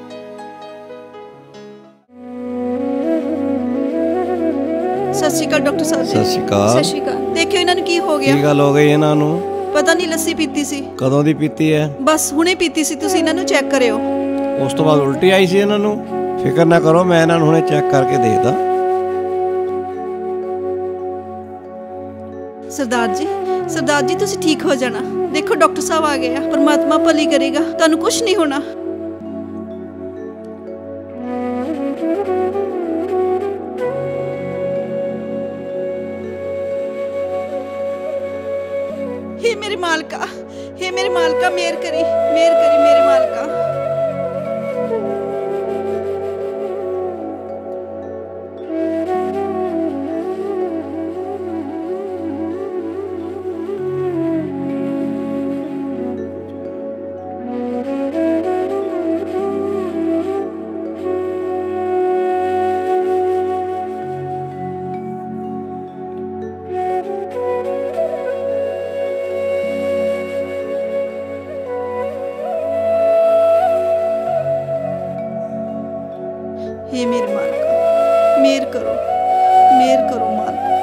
ਸਤਿ ਸ਼੍ਰੀ ਅਕਾਲ ਡਾਕਟਰ ਸਾਹਿਬ ਜੀ। ਸਤਿ ਸ਼੍ਰੀ ਅਕਾਲ। ਸਤਿ ਸ਼੍ਰੀ ਅਕਾਲ। ਦੇਖਿਓ ਇਹਨਾਂ ਨੂੰ ਕੀ ਹੋ ਗਿਆ। ਕੀ ਗੱਲ ਹੋ ਗਈ ਇਹਨਾਂ ਨੂੰ? ਪਤਾ ਨਹੀਂ ਲੱਸੀ ਪੀਤੀ ਸੀ। ਕਦੋਂ ਦੀ ਪੀਤੀ ਹੈ? ਬਸ ਹੁਣੇ ਪੀਤੀ ਸੀ, ਤੁਸੀਂ ਇਹਨਾਂ ਨੂੰ ਚੈੱਕ ਕਰਿਓ। ਉਸ ਤੋਂ ਬਾਅਦ ਉਲਟੀ ਆਈ ਸੀ ਇਹਨਾਂ ਨੂੰ? ਫਿਕਰ ਨਾ ਕਰੋ, ਮੈਂ ਇਹਨਾਂ ਨੂੰ ਹੁਣੇ ਚੈੱਕ ਕਰਕੇ ਦੇਖਦਾ। ਸਰਦਾਰ ਜੀ ਸਰਦਾਰ ਜੀ ਤੁਸੀਂ ਠੀਕ ਹੋ ਜਾਣਾ। ਦੇਖੋ ਡਾਕਟਰ ਸਾਹਿਬ ਆ ਗਏ ਆ। ਪਰਮਾਤਮਾ ਭਲੀ ਕਰੇਗਾ, ਤੁਹਾਨੂੰ ਕੁਝ ਨਹੀਂ ਹੋਣਾ। हे मेरे मालका, हे मेरे मालका, मेहर करी मेहर करी मेरे मालका। हे मेरे मालका, मेहर करो मेहर करो मालका।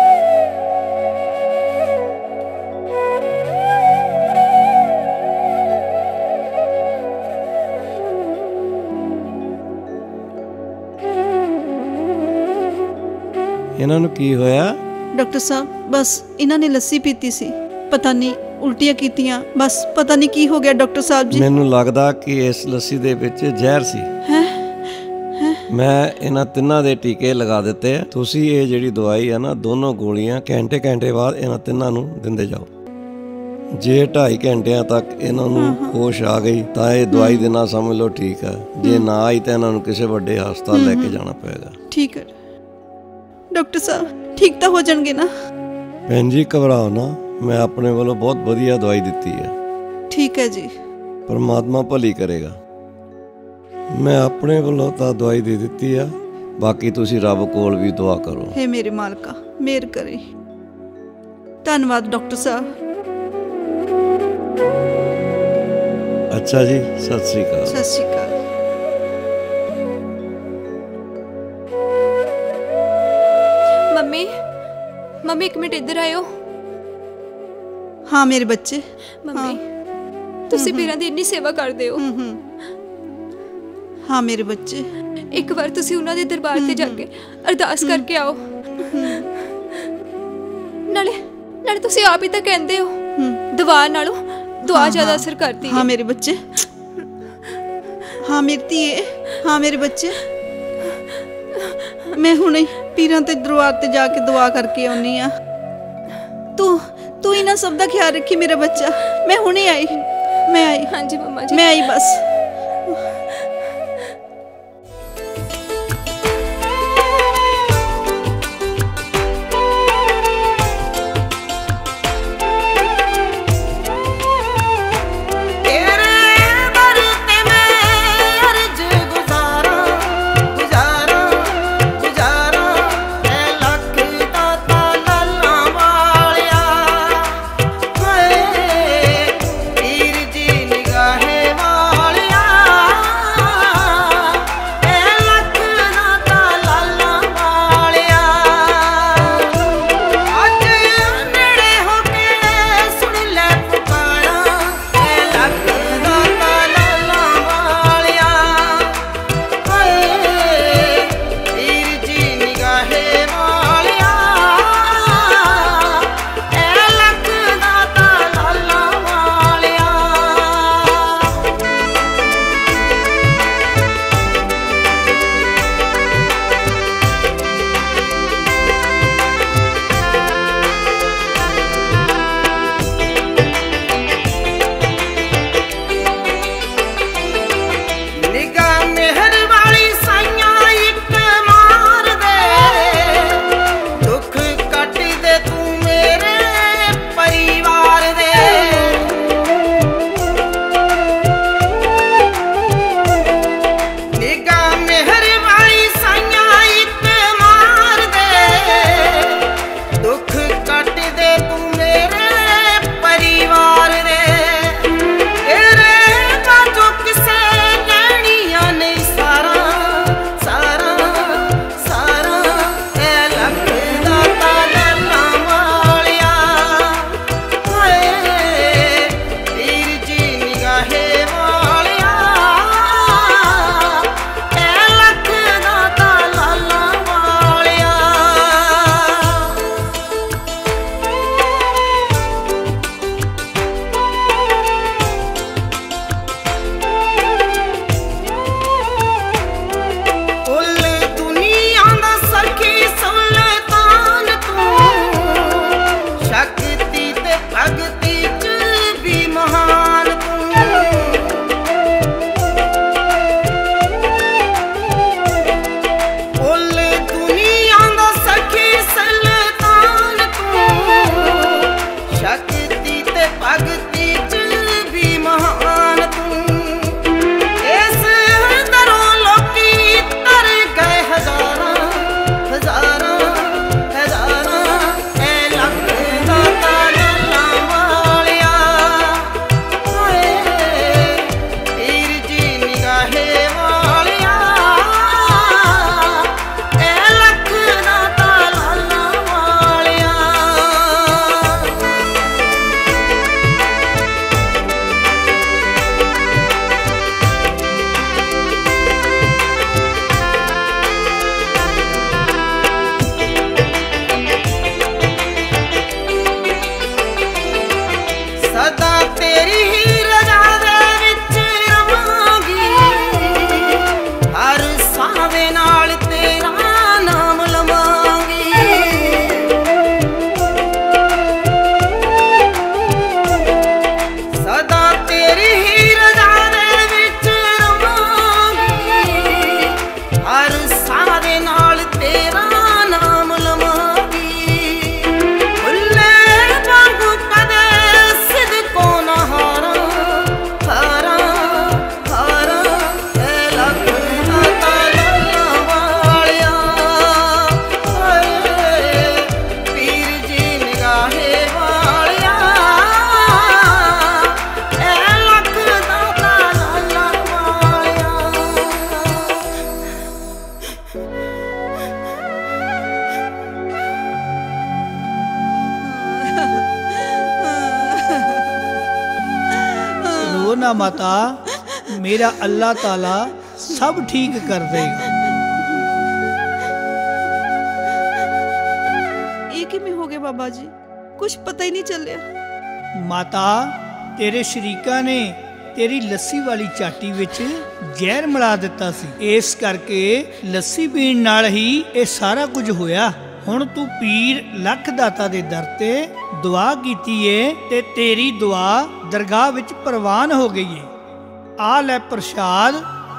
ਇਹਨਾਂ ਨੂੰ ਕੀ ਹੋਇਆ? ਡਾਕਟਰ ਸਾਹਿਬ ਬਸ ਇਹਨਾਂ ਨੇ ਲੱਸੀ ਪੀਤੀ ਸੀ, ਪਤਾ ਨਹੀਂ ਉਲਟੀਆਂ ਕੀਤੀਆਂ, ਬਸ ਪਤਾ ਨਹੀਂ ਕੀ ਹੋ ਗਿਆ ਡਾਕਟਰ ਸਾਹਿਬ ਜੀ। ਮੈਨੂੰ ਲੱਗਦਾ ਕਿ ਇਸ ਲੱਸੀ ਦੇ ਵਿੱਚ ਜ਼ਹਿਰ ਸੀ। ਹੈ ਮੈਂ ਇਹਨਾਂ ਤਿੰਨਾਂ ਦੇ ਟੀਕੇ ਲਗਾ ਦਿੱਤੇ ਆ। ਤੁਸੀਂ ਇਹ ਜਿਹੜੀ ਦਵਾਈ ਆ ਨਾ, ਦੋਨੋਂ ਗੋਲੀਆਂ ਘੰਟੇ ਘੰਟੇ ਬਾਅਦ ਇਹਨਾਂ ਤਿੰਨਾਂ ਨੂੰ ਦਿੰਦੇ ਜਾਓ। ਜੇ ਢਾਈ ਘੰਟਿਆਂ ਤੱਕ ਇਹਨਾਂ ਨੂੰ ਹੋਸ਼ ਆ ਗਈ ਤਾਂ ਇਹ ਦਵਾਈ ਦੇ ਨਾਲ ਸਮਝ ਲਓ ਠੀਕ ਹੈ। ਜੇ ਨਾ ਆਈ ਤਾਂ ਇਹਨਾਂ ਨੂੰ ਕਿਸੇ ਵੱਡੇ ਹਸਪਤਾਲ ਲੈ ਕੇ ਜਾਣਾ ਪਏਗਾ। ਠੀਕ ਹੈ ਡਾਕਟਰ ਸਾਹਿਬ, ਠੀਕ ਤਾਂ ਹੋ ਜਾਣਗੇ ਨਾ? ਭੈਣ ਜੀ ਘਬਰਾਓ ਨਾ, ਮੈਂ ਆਪਣੇ ਵੱਲੋਂ ਬਹੁਤ ਵਧੀਆ ਦਵਾਈ ਦਿੱਤੀ ਹੈ। ਠੀਕ ਹੈ ਜੀ। ਪਰਮਾਤਮਾ ਭਲੀ ਕਰੇਗਾ। ਮੈਂ ਆਪਣੇ ਵੱਲੋਂ ਤਾਂ ਦਵਾਈ ਦੇ ਦਿੱਤੀ ਆ, ਬਾਕੀ ਤੁਸੀਂ ਰੱਬ ਕੋਲ ਵੀ ਦੁਆ ਕਰੋ। हे ਮੇਰੇ ਮਾਲਕਾ, ਮਿਹਰ ਕਰੇ। ਧੰਨਵਾਦ ਡਾਕਟਰ ਸਾਹਿਬ। ਅੱਛਾ ਜੀ, ਸਤਿ ਸ੍ਰੀ ਅਕਾਲ। ਸਤਿ ਸ਼੍ਰੀ ਅਕਾਲ। मम्मी मम्मी एक मिनट इधर आयो। हाँ मेरे बच्चे। मम्मी तुसी पीरां दी इन्नी सेवा करदे हो। हाँ मेरे बच्चे। एक बार तुसी उन्हां दे दरबार ते जाके अरदास करके आओ। नाले नाले तुसी आप ही तां कहंदे हो दवा नालों दुआ ज्यादा असर करती है। हाँ मेरे बच्चे, हाँ मेरी धीए, हाँ मेरे बच्चे। मैं हुणे पीरां ते दरबार ते जाके दुआ करके आउनी आ। तू तू इन्हां सब दा ख्याल रखी मेरा बच्चा। मैं हुणे आई, मैं आई। हाँ जी मम्मा जी, मैं आई बस। वालिया ना माता, मेरा अल्लाह ताला सब ठीक कर देगा। ये किवें हो गया बाबा जी? कुछ पता ही नहीं चलिया। माता, तेरे शरीका ने तेरी लस्सी वाली चाटी विच जहर मिला दिता सी, इस करके लस्सी पीण नाल ही ये सारा कुछ होया। हुण तू पीर लख दाता दे दर ते दुआ कीती है ते तेरी दुआ दरगाह विच प्रवान हो गई है। आ लै प्रसाद,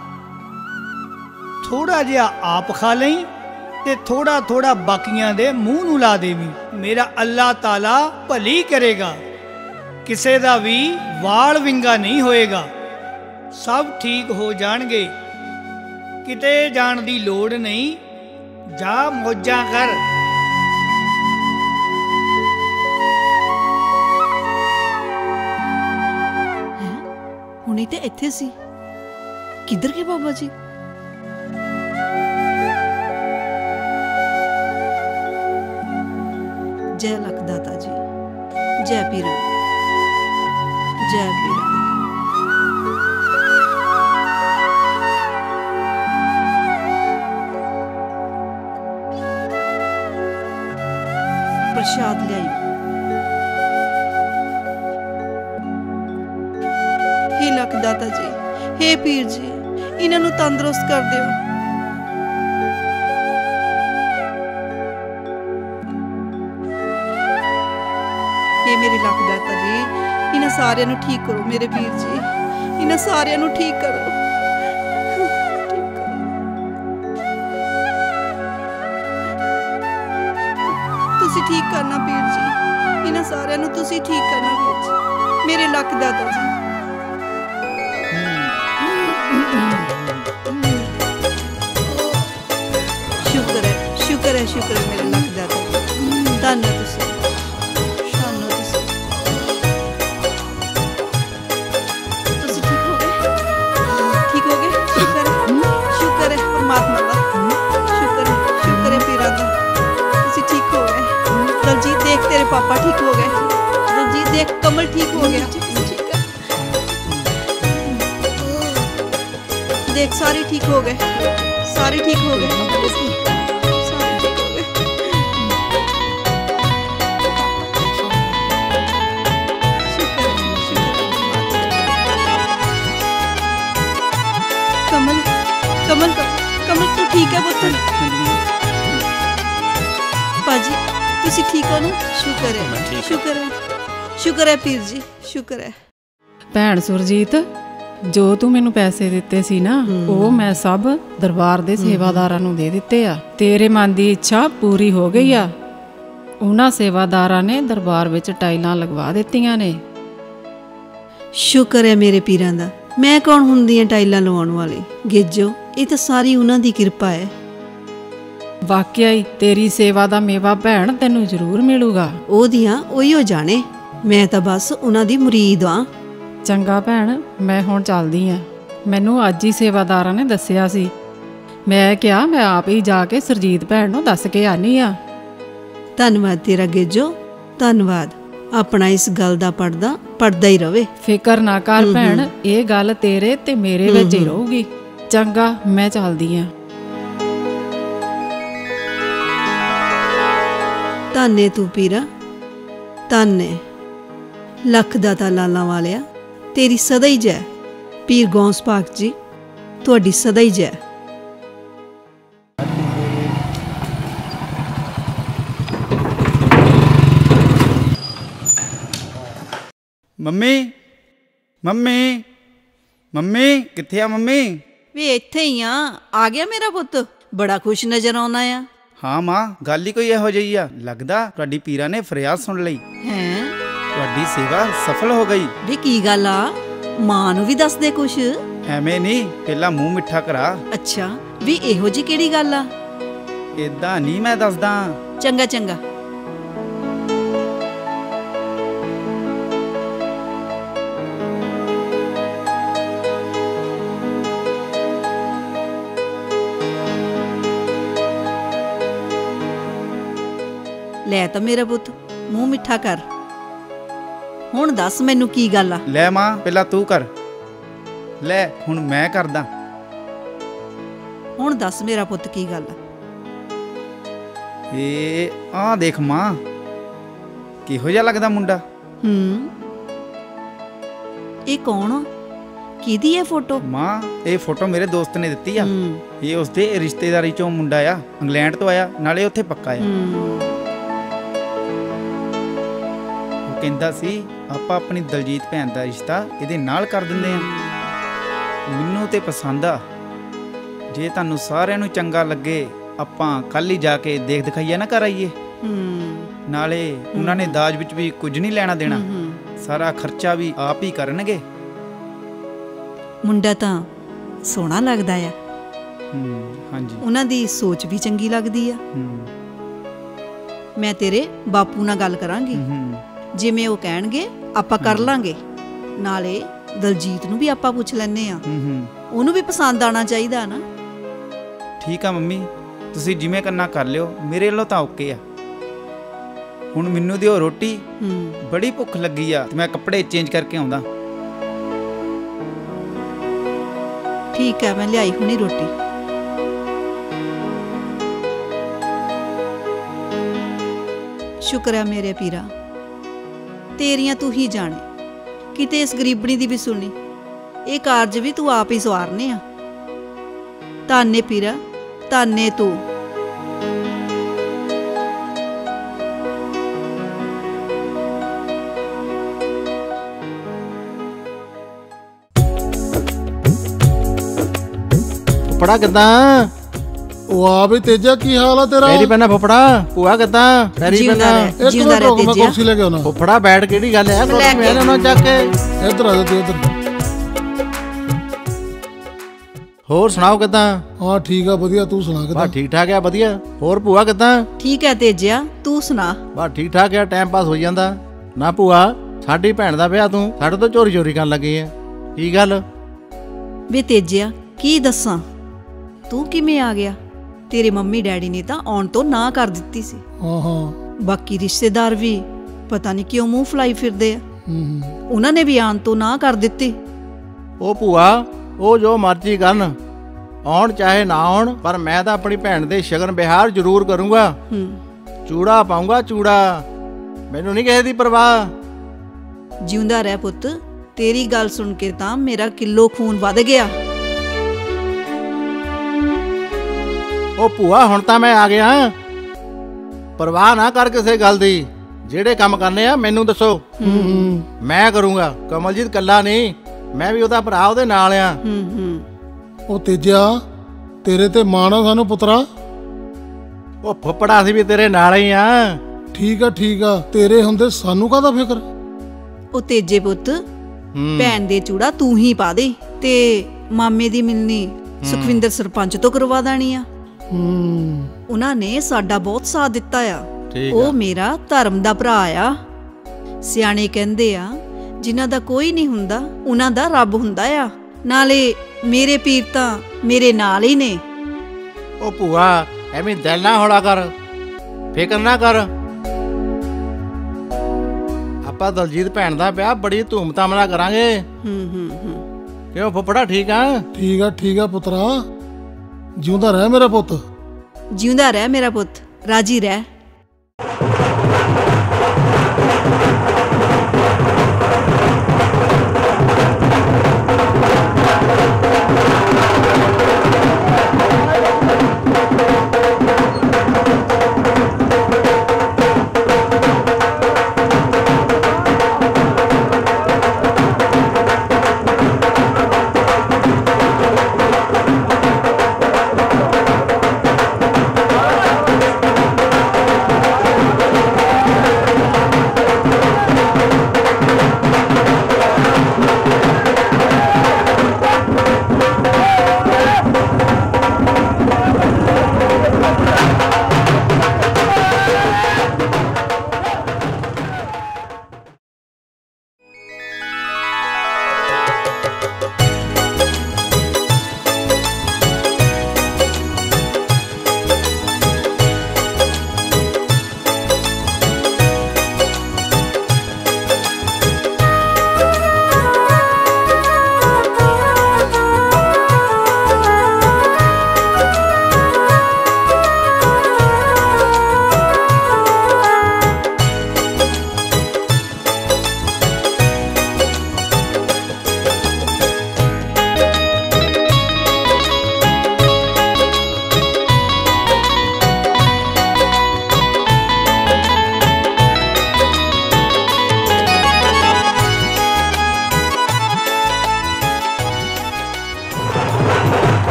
थोड़ा जिहा आप खा लई ते थोड़ा थोड़ा बाकियां दे मूँह नूं ला देवी। मेरा अल्लाह ताला भली करेगा, किसे दा भी वाल विंगा नहीं होएगा, सब ठीक हो जाणगे, किते जाण दी लोड़ नहीं, जा मौजां कर। हुणे ते इत्थे सी, किधर गए बाबा जी? जय लखदाता जी, जय पीरा, जय पीरा। प्रसाद लियाई। हे लखदाता जी, हे पीर जी, इन्हां नूं तंदुरुस्त कर दिओ। हे मेरे लखदाता जी, इन्हां सारियां नूं ठीक करो। मेरे पीर जी, इन्हां सारियां नूं ठीक करो। तुसी ठीक करना पीर जी, इन्हां सारियां नूं तुसी ठीक करना पीर जी, मेरे लखदाता जी। शुक्र है, शुक्र है, शुक्र है मेरे लखदाता जी। धन है तुसी, शान हो तुसी। तुसी ठीक हो गए, ठीक हो गए। शुक्र है, शुक्र है परमात्मा दा, शुक्र है, शुक्र है पीरा दा, तुसी ठीक हो गए। दलजीत देख, तेरे पापा ठीक हो गए। दलजीत देख, कमल ठीक हो गया। देख, सारे ठीक हो गए, सारे ठीक हो गए, सारे ठीक हो गए। शुक्र है, शुक्र है। कमल, कमल, कमल तू ठीक है पुत्र? पाजी तुसी ठीक हो ना? शुक्र है, शुक्र है, शुक्र है पीर जी, शुक्र है। ਭੈਣ ਸੁਰਜੀਤ, ਜੋ ਤੂੰ ਮੈਨੂੰ ਪੈਸੇ ਦਿੱਤੇ ਸੀ ਨਾ, ਉਹ ਮੈਂ ਸਭ ਦਰਬਾਰ ਦੇ ਸੇਵਾਦਾਰਾਂ ਨੂੰ ਦੇ ਦਿੱਤੇ ਆ। ਤੇਰੇ ਮਨ ਦੀ ਇੱਛਾ ਪੂਰੀ ਹੋ ਗਈ ਆ। ਉਹਨਾਂ ਸੇਵਾਦਾਰਾਂ ਨੇ ਦਰਬਾਰ ਵਿੱਚ ਟਾਈਲਾਂ ਲਗਵਾ ਦਿੱਤੀਆਂ ਨੇ। ਸ਼ੁਕਰ ਹੈ ਮੇਰੇ ਪੀਰਾਂ ਦਾ। ਮੈਂ ਕੌਣ ਹੁੰਦੀ ਆ ਟਾਈਲਾਂ ਲਵਾਉਣ ਵਾਲੀ? ਗੇਜੋ, ਇਹ ਤਾਂ ਸਾਰੀ ਉਹਨਾਂ ਦੀ ਕਿਰਪਾ ਹੈ। ਵਾਕਿਆ ਹੀ ਤੇਰੀ ਸੇਵਾ ਦਾ ਮੇਵਾ ਭੈਣ ਤੈਨੂੰ ਜ਼ਰੂਰ ਮਿਲੂਗਾ। ਉਹਦੀਆਂ ਉਹੀਓ ਜਾਣੇ, ਮੈਂ ਤਾਂ ਬਸ ਉਹਨਾਂ ਦੀ ਮੁਰੀਦ ਆ। ਚੰਗਾ ਭੈਣ, ਮੈਂ ਹੁਣ ਚੱਲਦੀ ਆ। ਮੈਨੂੰ ਅੱਜ ਹੀ ਸੇਵਾਦਾਰਾਂ ਨੇ ਦੱਸਿਆ ਸੀ। ਮੈਂ ਕਿਹਾ ਮੈਂ ਆਪ ਹੀ ਜਾ ਕੇ ਸੁਰਜੀਤ ਭੈਣ ਨੂੰ ਦੱਸ ਕੇ ਆਨੀ ਆ। ਧੰਨਵਾਦ ਤੇਰਾ ਗੇਜੋ, ਧੰਨਵਾਦ। ਆਪਣਾ ਇਸ ਗੱਲ ਦਾ ਪਰਦਾ ਪੜਦਾ ਹੀ ਰਵੇ। ਫਿਕਰ ਨਾ ਕਰ ਭੈਣ, ਇਹ ਗੱਲ ਤੇਰੇ ਤੇ ਮੇਰੇ ਵਿੱਚ ਹੀ ਰਹੂਗੀ। ਚੰਗਾ, ਮੈਂ ਚੱਲਦੀ ਆ। ਧੰਨੇ ਤੂੰ ਪੀਰਾ, ਧੰਨੇ ਲੱਖ ਦਾਤਾ ਲਾਲਾਂ ਵਾਲਿਆ, तेरी सदा ही जय। पीर गौस पाक जी, तुहाडी सदा ही जय। मम्मी, मम्मी, मम्मी कित्थे आ मम्मी? वे इत्थे ही आ। आ गया मेरा पुत्त, बड़ा खुश नजर आउंदा आ। हाँ मां, गल ही कोई इहो जही आ। लगदा तुहाडी पीरा ने फरियाद सुन लई। हैं? तुहाडी सेवा सफल हो गई। वे की गल आ? मां नूं भी दस दे कुछ। ਐਵੇਂ ਨਹੀਂ, ਪਹਿਲਾਂ ਮੂੰਹ ਮਿੱਠਾ ਕਰਾ। ਅੱਛਾ, ਵੀ ਇਹੋ ਜੀ ਕਿਹੜੀ ਗੱਲ ਆ? ਇਦਾਂ ਨਹੀਂ ਮੈਂ ਦੱਸਦਾ। ਚੰਗਾ ਚੰਗਾ। ਲੈ ਤਾਂ ਮੇਰਾ ਪੁੱਤ, ਮੂੰਹ ਮਿੱਠਾ ਕਰ। ਹੁਣ ਦੱਸ ਮੈਨੂੰ ਕੀ ਗੱਲ ਆ? ਲੈ ਮਾਂ, ਪਹਿਲਾਂ ਤੂੰ ਕਰ। ਲੈ ਹੁਣ ਮੈਂ ਕਰਦਾ। ਹੁਣ ਦੱਸ ਮੇਰਾ ਪੁੱਤ ਕੀ ਗੱਲ ਆ? ਇਹ ਆ ਦੇਖ ਮਾਂ, ਕਿਹੋ ਜਿਹਾ ਲੱਗਦਾ ਮੁੰਡਾ? ਹੂੰ, ਇਹ ਕੌਣ ਆ? ਕਿਹਦੀ ਹੈ ਫੋਟੋ? ਮਾਂ ਇਹ ਫੋਟੋ ਮੇਰੇ ਦੋਸਤ ਨੇ ਦਿੱਤੀ ਆ। ਇਹ ਉਸਦੇ ਰਿਸ਼ਤੇਦਾਰੀ ਚੋਂ ਮੁੰਡਾ ਆ, ਇੰਗਲੈਂਡ ਤੋਂ ਆਇਆ, ਨਾਲੇ ਉੱਥੇ ਪੱਕਾ ਆ। ਉਹ ਕਹਿੰਦਾ ਸੀ ਆਪਾਂ ਆਪਣੀ ਦਲਜੀਤ ਭੈਣ ਦਾ ਰਿਸ਼ਤਾ ਇਹਦੇ ਨਾਲ ਕਰ ਦਿੰਦੇ ਆ। ਮੈਨੂੰ ਤੇ ਪਸੰਦ ਆ। ਜੇ ਤੁਹਾਨੂੰ ਸਾਰਿਆਂ ਨੂੰ ਚੰਗਾ ਲੱਗੇ ਆਪਾਂ ਕੱਲ ਹੀ ਜਾ ਕੇ ਦੇਖ ਦਿਖਾਈਆ ਨਾ ਕਰਾਈਏ। ਨਾਲੇ ਉਹਨਾਂ ਨੇ ਦਾਜ ਵਿੱਚ ਵੀ ਕੁਝ ਨਹੀਂ ਲੈਣਾ ਦੇਣਾ, ਸਾਰਾ ਖਰਚਾ ਵੀ ਆਪ ਹੀ ਕਰਨਗੇ। ਮੁੰਡਾ ਤਾਂ ਸੋਹਣਾ ਲੱਗਦਾ ਆ। ਹਾਂਜੀ, ਉਹਨਾਂ ਦੀ ਸੋਚ ਵੀ ਚੰਗੀ ਲੱਗਦੀ ਆ। ਮੈਂ ਤੇਰੇ ਬਾਪੂ ਨਾਲ ਗੱਲ ਕਰਾਂਗੀ, ਜਿਵੇਂ ਉਹ ਕਹਿਣਗੇ ਆਪਾਂ ਕਰ ਲਾਂਗੇ। ਨਾਲੇ ਦਲਜੀਤ ਨੂੰ ਵੀ ਆਪਾਂ ਪੁੱਛ ਲੈਨੇ ਆ, ਉਹਨੂੰ ਵੀ ਪਸੰਦ ਆਣਾ ਚਾਹੀਦਾ ਨਾ। ਠੀਕ ਆ ਮੰਮੀ, ਤੁਸੀਂ ਜਿਵੇਂ ਕਰਨਾ ਕਰ ਲਿਓ, ਮੇਰੇ ਵੱਲੋਂ ਤਾਂ ਓਕੇ ਆ। ਹੁਣ ਮੈਨੂੰ ਦਿਓ ਰੋਟੀ, ਬੜੀ ਭੁੱਖ ਲੱਗੀ ਆ, ਤੇ ਮੈਂ ਕੱਪੜੇ ਚੇਂਜ ਕਰਕੇ ਆਉਂਦਾ। ਠੀਕ ਹੈ, ਮੈਂ ਲਿਆਈ ਹੁਣੀ ਰੋਟੀ। ਸ਼ੁਕਰ ਹੈ ਮੇਰੇ ਪੀਰਾ, ਤੇਰੀਆਂ ਤੂੰ ਹੀ ਜਾਣੇ, ਕਿਤੇ ਇਸ ਗਰੀਬਣੀ ਦੀ ਵੀ ਸੁਣੀ। ਇਹ ਕਾਰਜ ਵੀ ਤੂੰ ਆਪ ਹੀ ਸਵਾਰਨੇ ਆ। ਧੰਨੇ ਪੀਰਾ, ਧੰਨੇ ਤੂੰ। ਫੁੱਫੜਾ ਕਿੱਦਾਂ? ਉਹ ਆ ਵੀ ਤੇਜਾ, ਕੀ ਹਾਲ ਆ ਤੇਰਾ? ਪੈਰੀ ਪੈਣਾ ਫੁੱਫੜਾ। ਭੂਆ ਕਿੱਦਾਂ? ਪੈਰੀ ਪੈਣਾ। ਇੱਕ ਮਿੰਟ ਰੁਕ, ਮੈਂ ਕੁਰਸੀ ਲੈ ਕੇ ਆਉਣਾ। ਫੁੱਫੜਾ ਬੈਠ, ਕਿਹੜੀ ਗੱਲ ਹੈ? ਕੁਰਸੀ ਮੈਂ ਲੈਣਾ ਚੱਕ ਕੇ। ਇੱਧਰ ਆ ਜਾ ਤੂੰ, ਇੱਧਰ। ਹੋਰ ਸੁਣਾਓ ਕਿੱਦਾਂ? ਹਾਂ ਠੀਕ ਆ, ਵਧੀਆ। ਤੂੰ ਸੁਣਾ ਕਿੱਦਾਂ? ਬਾ ਠੀਕ ਠਾਕ ਆ, ਵਧੀਆ। ਹੋਰ ਭੂਆ ਕਿੱਦਾਂ? ਠੀਕ ਹੈ ਤੇਜਿਆ, ਤੂੰ ਸੁਣਾ? ਬਾ ਠੀਕ ਠਾਕ ਆ, ਟਾਈਮ ਪਾਸ ਹੋ ਜਾਂਦਾ। ਨਾ ਭੂਆ, ਸਾਡੀ ਭੈਣ ਦਾ ਵਿਆਹ ਤੂੰ ਸਾਡੇ ਤੋਂ ਚੋਰੀ ਚੋਰੀ ਕਰਨ ਲੱਗੀ ਆ, ਕੀ ਗੱਲ? ਵੇ ਤੇਜਿਆ, ਕੀ ਦੱਸਾਂ, ਤੂੰ ਕਿਵੇਂ ਆ ਗਿਆ? ਤੇਰੇ ਮੰਮੀ ਡੈਡੀ ਨੇ ਤਾਂ ਆਉਣ ਤੋਂ ਨਾ ਕਰ ਦਿੱਤੀ ਸੀ। ਹਾਂ ਹਾਂ। ਬਾਕੀ ਰਿਸ਼ਤੇਦਾਰ ਵੀ ਪਤਾ ਨਹੀਂ ਕਿਉਂ ਮੂੰਹ ਫਲਾਈ ਫਿਰਦੇ ਆ, ਉਹਨਾਂ ਨੇ ਵੀ ਆਉਣ ਤੋਂ ਨਾ ਕਰ ਦਿੱਤੀ। ਉਹ ਭੂਆ, ਉਹ ਜੋ ਮਰਜ਼ੀ ਕਰਨ, ਆਉਣ ਚਾਹੇ ਨਾ ਆਉਣ, ਪਰ ਮੈਂ ਤਾਂ ਆਪਣੀ ਭੈਣ ਦੇ ਸ਼ਗਨ ਵਿਹਾਰ ਜ਼ਰੂਰ ਕਰੂੰਗਾ। ਚੂੜਾ ਪਾਉਂਗਾ, ਚੂੜਾ। ਮੈਨੂੰ ਨਹੀਂ ਕਿਸੇ ਦੀ ਪਰਵਾਹ। ਜਿਉਂਦਾ ਰਹਿ ਪੁੱਤ, ਤੇਰੀ ਗੱਲ ਸੁਣ ਕੇ ਤਾਂ ਮੇਰਾ ਕਿਲੋ ਖੂਨ ਵੱਧ ਗਿਆ। ਉਹ ਭੂਆ, ਹੁਣ ਤਾਂ ਮੈਂ ਆ ਗਿਆ। ਪਰਵਾਹ ਨਾ ਕਰ ਕਿਸੇ ਗੱਲ ਦੀ। ਜਿਹੜੇ ਕੰਮ ਕਰਨੇ ਆ ਮੈਨੂੰ ਦੱਸੋ, ਮੈਂ ਕਰੂੰਗਾ। ਕਮਲਜੀਤ ਕੱਲਾ ਨਹੀਂ, ਮੈਂ ਵੀ ਉਹਦਾ ਭਰਾ, ਉਹਦੇ ਨਾਲ ਆ। ਉਹ ਤੇਜਾ, ਤੇਰੇ ਤੇ ਮਾਣ ਆ ਸਾਨੂੰ ਪੁੱਤਰਾ। ਉਹ ਫੁੱਫੜਾ ਸੀ ਵੀ ਤੇਰੇ ਨਾਲ ਹੀ ਆ। ਠੀਕ ਆ ਠੀਕ ਆ, ਤੇਰੇ ਹੁੰਦੇ ਸਾਨੂੰ ਕਾਹਦਾ ਫਿਕਰ। ਉਹ ਤੇਜੇ ਪੁੱਤ, ਭੈਣ ਦੇ ਚੂੜਾ ਤੂੰ ਹੀ ਪਾ ਦੇ, ਤੇ ਮਾਮੇ ਦੀ ਮਿਲਣੀ ਸੁਖਵਿੰਦਰ ਸਰਪੰਚ ਤੋਂ ਕਰਵਾ ਦੇਣੀ ਆ। ਉਹਨਾਂ ਨੇ ਸਾਡਾ ਬਹੁਤ ਸਾਥ ਦਿੱਤਾ ਆ। ਉਹ ਮੇਰਾ ਧਰਮ ਦਾ ਭਰਾ ਆ। ਸਿਆਣੇ ਕਹਿੰਦੇ ਆ, ਜਿਨ੍ਹਾਂ ਦਾ ਕੋਈ ਨਹੀਂ ਹੁੰਦਾ ਉਹਨਾਂ ਦਾ ਰੱਬ ਹੁੰਦਾ ਆ। ਨਾਲੇ ਮੇਰੇ ਪੀਰ ਤਾਂ ਮੇਰੇ ਨਾਲ ਹੀ ਨੇ। ਉਹ ਭੂਆ, ਐਵੇਂ ਦਿਲ ਨਾ ਹੌਲਾ ਕਰ, ਫਿਕਰ ਨਾ ਕਰ। ਆਪਾਂ ਦਲਜੀਤ ਭੈਣ ਦਾ ਵਿਆਹ ਬੜੀ ਧੂਮਧਾਮ ਨਾਲ ਕਰਾਂਗੇ। ਕਿਉਂ ਫੁੱਫੜਾ, ਠੀਕ ਆ? ਠੀਕ ਆ ਠੀਕ ਆ ਪੁੱਤਰਾ, ਜਿਉਂਦਾ ਰਹਿ ਮੇਰਾ ਪੁੱਤ। ਜਿਉਂਦਾ ਰਹਿ ਮੇਰਾ ਪੁੱਤ, ਰਾਜੀ ਰਹਿ।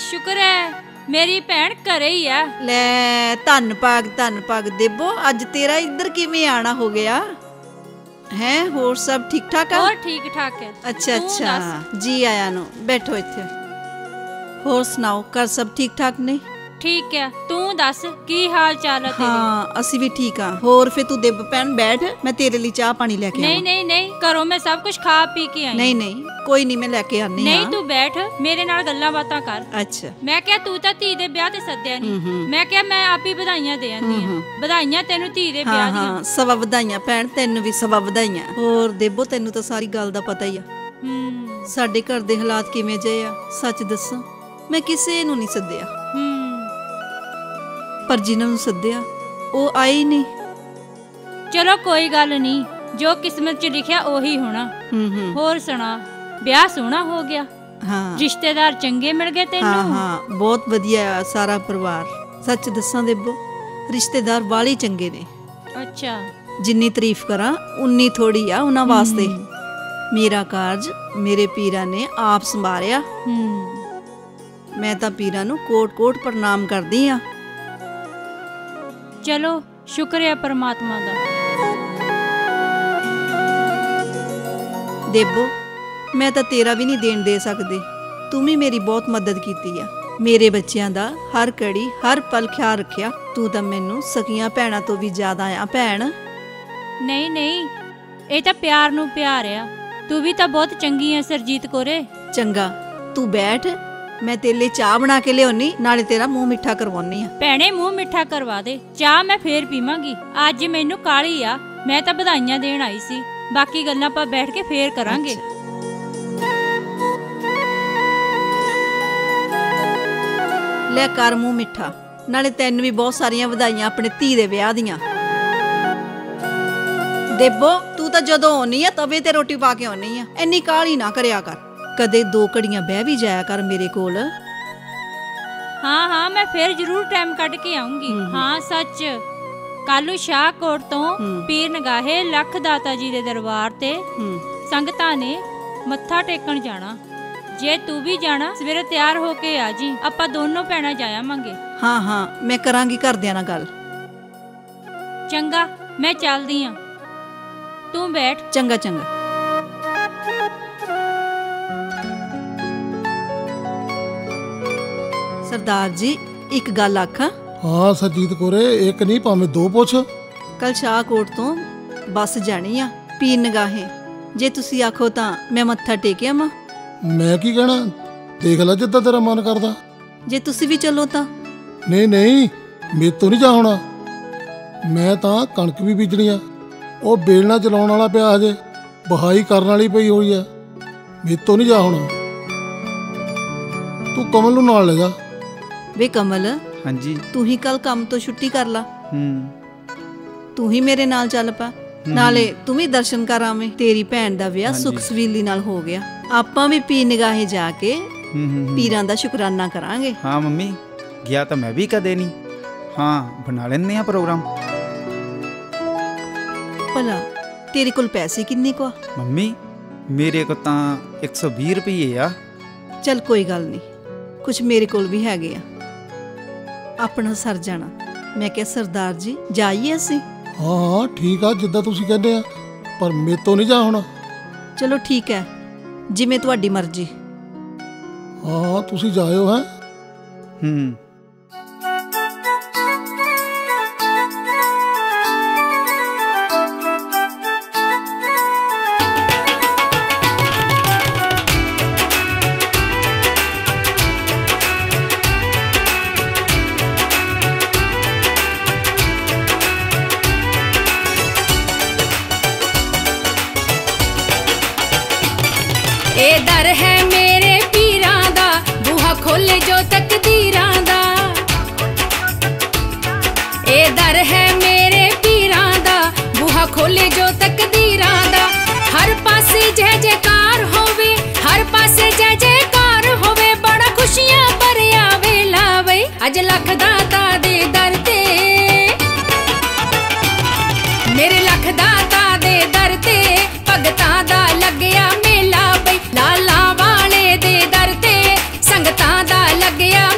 ਸ਼ੁਕਰ ਹੈ ਮੇਰੀ ਭੈਣ ਘਰੇ ਹੀ ਆ। ਲੈ ਧੰਨ ਭਾਗ ਧੰਨ ਭਾਗ ਦੇਬੋ, ਅੱਜ ਤੇਰਾ ਇੱਧਰ ਕਿਵੇਂ ਆਣਾ ਹੋ ਗਿਆ ਹੈ? ਹੋਰ ਸਭ ਠੀਕ ਠਾਕ ਆ? ਹੋਰ ਠੀਕ ਠਾਕ ਹੈ। ਅੱਛਾ ਅੱਛਾ, ਜੀ ਆਇਆ ਨੂੰ, ਬੈਠੋ ਇੱਥੇ। ਹੋਰ ਸੁਣਾਓ, ਘਰ ਸਭ ਠੀਕ ਠਾਕ ਨੇ? ਠੀਕ ਹੈ, ਤੂੰ ਦੱਸ ਕੀ ਹਾਲ ਚਾਲ ਹੈ ਤੇਰੇ? ਹਾਂ ਅਸੀਂ ਵੀ ਠੀਕ ਆ। ਹੋਰ ਫੇ ਤੂੰ ਦੇਬ ਭੈਣ ਬੈਠ, ਮੈਂ ਤੇਰੇ ਲਈ ਚਾਹ ਪਾਣੀ ਲੈ ਕੇ ਆਵਾਂ। ਨਹੀਂ ਨਹੀਂ ਨਹੀਂ, ਘਰੋਂ ਮੈਂ ਸਭ ਕੁਝ ਖਾ ਪੀ ਕੇ ਆਈ। ਨਹੀਂ ਨਹੀਂ ਕੋਈ ਨਹੀਂ, ਮੈਂ ਲੈ ਕੇ ਆਨੀ ਆ। ਨਹੀਂ ਤੂੰ ਬੈਠ, ਮੇਰੇ ਨਾਲ ਗੱਲਾਂ ਬਾਤਾਂ ਕਰ। ਅੱਛਾ। ਮੈਂ ਕਿਹਾ ਤੂੰ ਤਾਂ ਧੀ ਦੇ ਵਿਆਹ ਤੇ ਸੱਦਿਆ ਨਹੀਂ। ਮੈਂ ਕਿਹਾ ਮੈਂ ਆਪ ਹੀ ਵਧਾਈਆਂ ਦੇ ਆਂਦੀ ਆ। ਵਧਾਈਆਂ ਤੈਨੂੰ ਧੀ ਦੇ ਵਿਆਹ ਦੀਆਂ। ਹਾਂ ਸਵਾ ਵਧਾਈਆਂ ਭੈਣ, ਤੈਨੂੰ ਵੀ ਸਵਾ ਵਧਾਈਆਂ। ਹੋਰ ਦੇਬੋ ਤੈਨੂੰ ਤਾਂ ਸਾਰੀ ਗੱਲ ਦਾ ਪਤਾ ਹੀ ਆ ਸਾਡੇ ਘਰ ਦੇ ਹਾਲਾਤ ਕਿਵੇਂ ਜਿਹੇ ਆ। ਸੱਚ ਦੱਸਾਂ ਮੈਂ ਕਿਸੇ ਨੂੰ ਨਹੀਂ ਸੱਦਿਆ, ਪਰ ਜਿਨ੍ਹਾਂ ਨੂੰ ਸੱਦਿਆ ਉਹ ਆਏ ਹੀ ਨਹੀਂ। ਚਲੋ ਕੋਈ ਗੱਲ ਨਹੀਂ, ਜੋ ਕਿਸਮਤ 'ਚ ਲਿਖਿਆ ਉਹੀ ਹੋਣਾ। ਹੋਰ ਸੁਣਾ, ਵਿਆਹ ਸੋਹਣਾ ਹੋ ਗਿਆ? ਹਾਂ। ਰਿਸ਼ਤੇਦਾਰ ਚੰਗੇ ਮਿਲ ਗਏ ਤੈਨੂੰ? ਹਾਂ ਹਾਂ ਬਹੁਤ ਵਧੀਆ ਆ ਸਾਰਾ ਪਰਿਵਾਰ। ਸੱਚ ਦੱਸਾਂ ਦੇਬੋ, ਰਿਸ਼ਤੇਦਾਰ ਵਾਲੇ ਚੰਗੇ ਨੇ। ਅੱਛਾ। ਜਿੰਨੀ ਤਾਰੀਫ ਕਰਾਂ ਉਨੀ ਥੋੜੀ ਆ ਉਹਨਾਂ ਵਾਸਤੇ। ਮੇਰਾ ਕਾਰਜ ਮੇਰੇ ਪੀਰਾਂ ਨੇ ਆਪ ਸੰਭਾਲਿਆ। ਮੈਂ ਤਾਂ ਪੀਰਾਂ ਨੂੰ ਕੋਟ ਕੋਟ ਪ੍ਰਣਾਮ ਕਰਦੀ ਆ। ਚਲੋ ਸ਼ੁਕਰ ਹੈ ਪਰਮਾਤਮਾ ਦਾ। ਦੇਬੋ ਮੈਂ ਤਾਂ ਤੇਰਾ ਵੀ ਨਹੀਂ ਦੇਣ ਦੇ ਸਕਦੀ, ਤੂੰ ਵੀ ਮੇਰੀ ਬਹੁਤ ਮਦਦ ਕੀਤੀ ਆ। ਮੇਰੇ ਬੱਚਿਆਂ ਦਾ ਹਰ ਘੜੀ ਹਰ ਪਲ ਖਿਆਲ ਰੱਖਿਆ। ਤੂੰ ਤਾਂ ਮੈਨੂੰ ਸਕੀਆਂ ਭੈਣਾਂ ਤੋਂ ਵੀ ਜ਼ਿਆਦਾ ਆ ਭੈਣ। ਨਹੀਂ ਨਹੀਂ, ਇਹ ਤਾਂ ਪਿਆਰ ਨੂੰ ਪਿਆਰ ਆ। ਤੂੰ ਵੀ ਤਾਂ ਬਹੁਤ ਚੰਗੀ ਆ ਸਰਜੀਤ ਕੋਰੇ। ਚੰਗਾ ਤੂੰ ਬੈਠ, ਮੈਂ ਤੇਰੇ ਲਈ ਚਾਹ ਬਣਾ ਕੇ ਲਿਆਉਣੀ, ਨਾਲੇ ਤੇਰਾ ਮੂੰਹ ਮਿੱਠਾ ਕਰਵਾਉਣੀ ਆ। ਭੈਣੇ ਮੂੰਹ ਮਿੱਠਾ ਕਰਵਾ ਦੇ, ਚਾਹ ਮੈਂ ਫੇਰ ਪੀਵਾਂਗੀ। ਅੱਜ ਮੈਨੂੰ ਕਾਹਲੀ ਆ, ਮੈਂ ਤਾਂ ਵਧਾਈਆਂ ਦੇਣ ਆਈ ਸੀ। ਬਾਕੀ ਗੱਲਾਂ ਆਪਾਂ ਬੈਠ ਕੇ ਫੇਰ ਕਰਾਂਗੇ। ਲੈ ਕਰ ਮੂੰਹ ਮਿੱਠਾ, ਨਾਲੇ ਤੈਨੂੰ ਵੀ ਬਹੁਤ ਸਾਰੀਆਂ ਵਧਾਈਆਂ ਆਪਣੇ ਧੀ ਦੇ ਵਿਆਹ ਦੀਆਂ। ਦੇਬੋ ਤੂੰ ਤਾਂ ਜਦੋਂ ਆਉਣੀ ਆ ਤਵੇ ਤੇ ਰੋਟੀ ਪਾ ਕੇ ਆਉਣੀ ਆ, ਇੰਨੀ ਕਾਹਲੀ ਨਾ ਕਰਿਆ ਕਰ। ਕਦੇ ਦੋ ਘੜੀਆਂ ਬਹਿ ਵੀ ਜਾਇਆ ਕਰ ਮੇਰੇ ਕੋਲ। ਹਾਂ ਹਾਂ ਮੈਂ ਫੇਰ ਜ਼ਰੂਰ ਟਾਈਮ ਕੱਢ ਕੇ ਆਉਂਗੀ। ਹਾਂ ਸੱਚ, ਕੱਲੂ ਸ਼ਾਹਕੋਟ ਤੋਂ ਪੀਰ ਨਗਾਹੇ ਲੱਖ ਦਾਤਾ ਜੀ ਦੇ ਦਰਬਾਰ ਤੇ ਸੰਗਤਾਂ ਨੇ ਮੱਥਾ ਟੇਕਣ ਜਾਣਾ। ਜੇ ਤੂੰ ਵੀ ਜਾਣਾ ਸਵੇਰੇ ਤਿਆਰ ਹੋ ਕੇ ਆ ਜੀ, ਆਪਾਂ ਦੋਨੋਂ ਭੈਣਾਂ ਜਾਵਾਂਗੇ। ਹਾਂ ਹਾਂ ਮੈਂ ਕਰਾਂਗੀ ਘਰਦਿਆਂ ਨਾਲ ਗੱਲ। ਚੰਗਾ ਮੈਂ ਚੱਲਦੀ ਆ, ਤੂੰ ਬੈਠ। ਚੰਗਾ ਚੰਗਾ। ਸਰਦਾਰ ਜੀ ਇੱਕ ਗੱਲ ਆਖਾਂ? ਹਾਂ ਸਰਜੀਤ ਕੋਰੇ, ਇੱਕ ਨਹੀਂ ਭਾਵੇਂ ਦੋ ਪੁੱਛ। ਕੱਲ ਸ਼ਾਹਕੋਟ ਤੋਂ ਬੱਸ ਜਾਣੀ ਆ ਪੀਰ ਨਗਾਹੇ। ਜੇ ਤੁਸੀਂ ਆਖੋ ਤਾਂ ਮੈਂ ਮੱਥਾ ਟੇਕਿਆ ਮਾਂ। ਮੈਂ ਕੀ ਕਹਿਣਾ, ਦੇਖ ਲੈ ਜਿੱਦਾਂ ਤੇਰਾ ਮਨ ਕਰਦਾ। ਜੇ ਤੁਸੀਂ ਵੀ ਚੱਲੋ ਤਾਂ? ਨਹੀਂ ਨਹੀਂ ਮੇਰੇ ਤੋਂ ਨਹੀਂ ਜਾ ਹੋਣਾ। ਮੈਂ ਤਾਂ ਕਣਕ ਵੀ ਬੀਜਣੀ ਆ, ਉਹ ਬੇਲਣਾ ਚਲਾਉਣ ਵਾਲਾ ਪਿਆ ਹਜੇ, ਬਹਾਈ ਕਰਨ ਵਾਲੀ ਪਈ ਹੋਈ ਆ। ਮੇਰੇ ਤੋਂ ਨਹੀਂ ਜਾ ਹੋਣਾ। ਤੂੰ ਕਮਲ ਨੂੰ ਨਾਲ ਲੈ ਜਾ। ਵੇ ਕਮਲ। ਹਾਂਜੀ। ਤੂੰ ਹੀ ਕੱਲ ਕੰਮ ਤੋਂ ਛੁੱਟੀ ਕਰ ਲਾ। ਹੂੰ। ਤੂੰ ਹੀ ਮੇਰੇ ਨਾਲ ਚੱਲ ਪਾ, ਨਾਲੇ ਤੂੰ ਵੀ ਦਰਸ਼ਨ ਕਰ ਆਵੇਂ। ਤੇਰੀ ਭੈਣ ਦਾ ਵਿਆਹ ਸੁਖ ਸਵੀਲੀ ਨਾਲ ਹੋ ਗਿਆ। ਆਪਾਂ ਵੀ ਪੀਰ ਨਿਗਾਹੇ ਜਾ ਕੇ ਪੀਰਾਂ ਦਾ ਸ਼ੁਕਰਾਨਾ ਕਰਾਂਗੇ। ਹਾਂ ਮੰਮੀ, ਗਿਆ ਤਾਂ ਮੈਂ ਵੀ ਕਦੇ ਨਹੀਂ। ਹਾਂ ਬਣਾ ਲੈਂਦੇ ਆ ਪ੍ਰੋਗਰਾਮ। ਭਲਾ ਤੇਰੇ ਕੋਲ ਪੈਸੇ ਕਿੰਨੇ ਕੋ ਆ? ਮੰਮੀ ਮੇਰੇ ਕੋਲ ਤਾਂ ਇੱਕ ਸੌ ਵੀਹ ਰੁਪਏ ਆ। ਚੱਲ ਕੋਈ ਗੱਲ ਨਹੀਂ, ਕੁਝ ਮੇਰੇ ਕੋਲ ਵੀ ਹੈਗੇ ਆ, ਆਪਣਾ ਸਰ ਜਾਣਾ। ਮੈਂ ਕਿਹਾ ਸਰਦਾਰ ਜੀ ਜਾਈਏ ਅਸੀਂ? ਹਾਂ ਹਾਂ ਠੀਕ ਆ, ਜਿੱਦਾਂ ਤੁਸੀਂ ਕਹਿੰਦੇ ਆ, ਪਰ ਮੇਰੇ ਤੋਂ ਨਹੀਂ ਜਾ ਹੋਣਾ। ਚਲੋ ਠੀਕ ਹੈ, ਜਿਵੇਂ ਤੁਹਾਡੀ ਮਰਜ਼ੀ। ਹਾਂ ਤੁਸੀਂ ਜਾਇਓ। ਹੈ ਹੂੰ। ਇਹ ਦਰ ਹੈ ਮੇਰੇ ਪੀਰਾਂ ਦਾ, ਬੂਹਾ ਖੋਲੇ ਜੋ ਤਕਦੀਰਾਂ ਦਾ। ਇਹ ਦਰ ਹੈ ਮੇਰੇ ਪੀਰਾਂ ਦਾ, ਬੂਹਾ ਖੋਲੇ ਜੋ ਤਕਦੀਰਾਂ ਦਾ। ਹਰ ਪਾਸੇ ਜੈ ਜੈਕਾਰ ਹੋਵੇ, ਹਰ ਪਾਸੇ ਜੈ ਜੈਕਾਰ ਹੋਵੇ। ਬੜਾ ਖੁਸ਼ੀਆਂ ਭਰਿਆ ਵੇਲਾ ਵੇ ਅੱਜ ਲੱਖ ਦਾਤਾ ਦੇ ਦਰ ਤੇ। ਮੇਰੇ ਲੱਖ ਦਾਤਾ ਦੇ ਦਰ ਤੇ ਭਗਤਾਂ ਦਾ ਲੱਗਿਆ ਮੇਲਾ ਬਈ। ਲਾਲਾਂ ਵਾਲੇ ਦੇ ਦਰ ਤੇ ਸੰਗਤਾਂ ਦਾ ਲੱਗਿਆ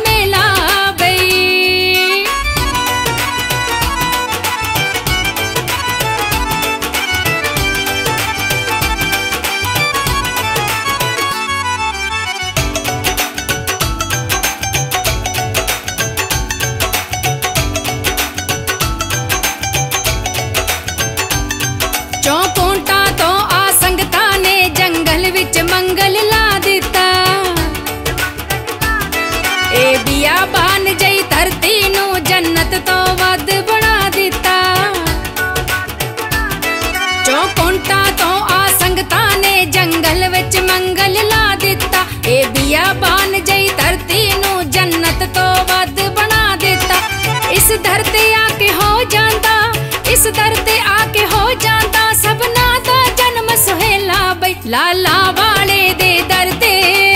लाला वाले दे दर ते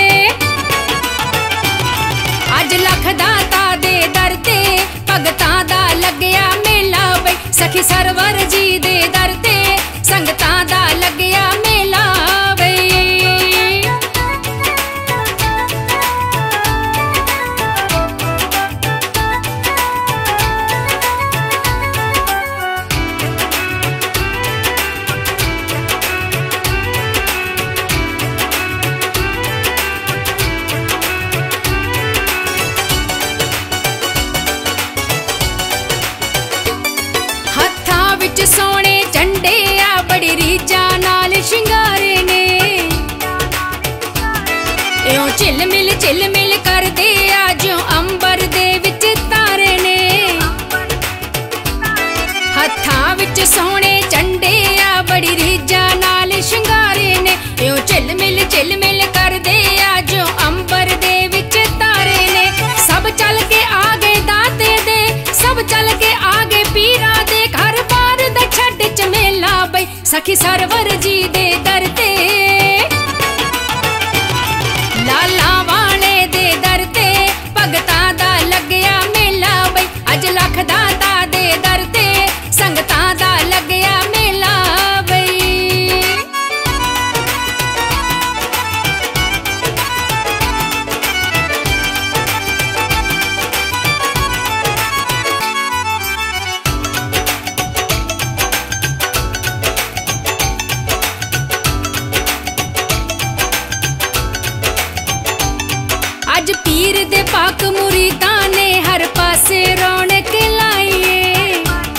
अज लख दाता दे दर ते भगतां दा लग्या मेला बई सखी सरवर जी दे दर ते संगतां दा लग्या मेला बई। सोने झंडे आ बड़ी रीचा नाल शिंगारे ने इयों झिलमिल झिलमिल कर दे आ जो अंबर दे विच तारे ने हत्थां विच सोने झंडे आ बड़ी रीचा नाल शिंगारे ने इयों झिलमिल झिलमिल कर दे आ जो अंबर दे विच तारे ने सब चल के आगे दाते दे सब चल के आगे पीरा दे घर छड़ चमेला बई सखी सरवर जी दे दर ते लाला वाले दे दर ते भगतां दा लग्या मेला बई अज लख दाता दे दर ते संगतां दा लग्या मेला बई। अज पीर दे पाक मुरीदां ने हर पासे रौनक लाईए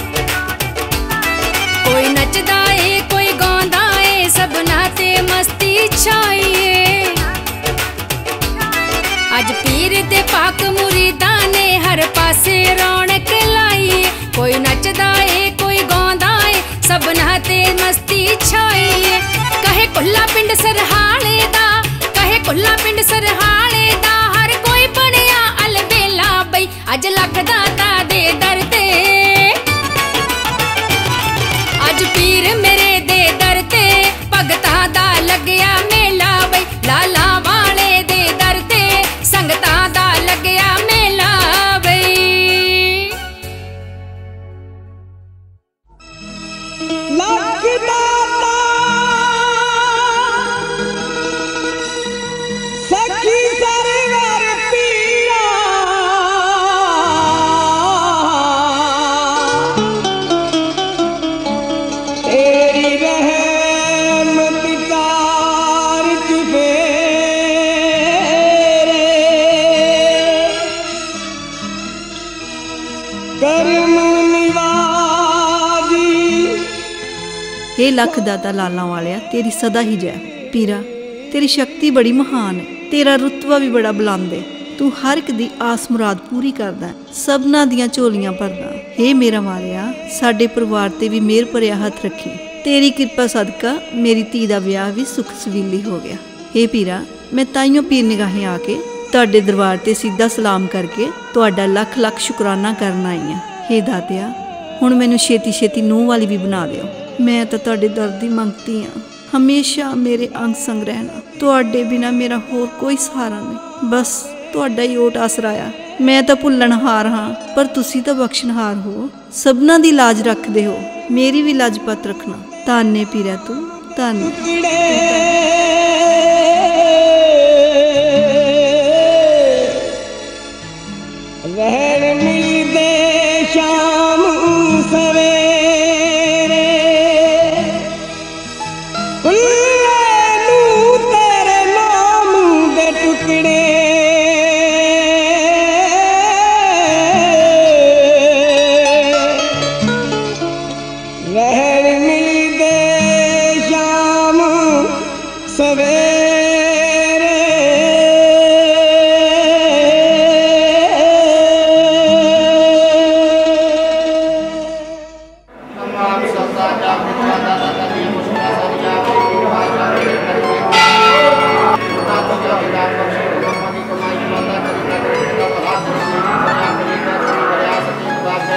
कोई नचदा ए कोई गांदा ए सबना ते मस्ती छाईए अज पीर दे पाक मुरीदां ने हर पासे रौनक लाईए कोई नचदा ए कोई गांदा ए सबना ते मस्ती छाईए कहे कुल्ला पिंड सरहाले दा कहे कुल्ला पिंड सरहाले दा बनया अलबेला बई अज लख दाता दे दर ते अज पीर मेरे दे दर ते भगतां दा लग्या मेला बई लाला वाले दे दर ते संगतां दा लग्या मेला बई। लख दाता सखी सरवर हे लख दाता लाला वालिया तेरी सदा ही जय। पीरा तेरी शक्ति बड़ी महान है, तेरा रुतबा भी बड़ा बुलंद है। तू हर एक दी आस मुराद पूरी करदा, सबना दियां झोलियां भरदा। हे मेरा मालिया साडे परिवार ते भी मेहर भरिया हथ रखी। तेरी कृपा सदका मेरी धी दा विआह भी सुख सवीली हो गया। हे पीरा मैं ताइयों पीर निगाहें आके तुहाडे दरबार ते सीधा सलाम करके तुहाडा लख लख शुकराना करन आई हां। हे दातिया हुण मैनूं छेती छेती नूंह वाली भी बना दिओ। मैं तो तुहाडे दर दी मंगती हाँ, हमेशा मेरे अंग संग रहना। तुहाडे बिना मेरा होर कोई सहारा नहीं, बस तुहाडा ही ओट आसरा आ। मैं तो भुल्लणहार हाँ पर तुसी तो बख्शणहार हो, सबना दी लाज रखदे हो, मेरी भी लाजपत रखना। धन्य पीरा तू धन्य। रहन मिलदे शाम सवेरे नू तेरे नाम दे टुकड़े रहन मिलदे शाम सवेरे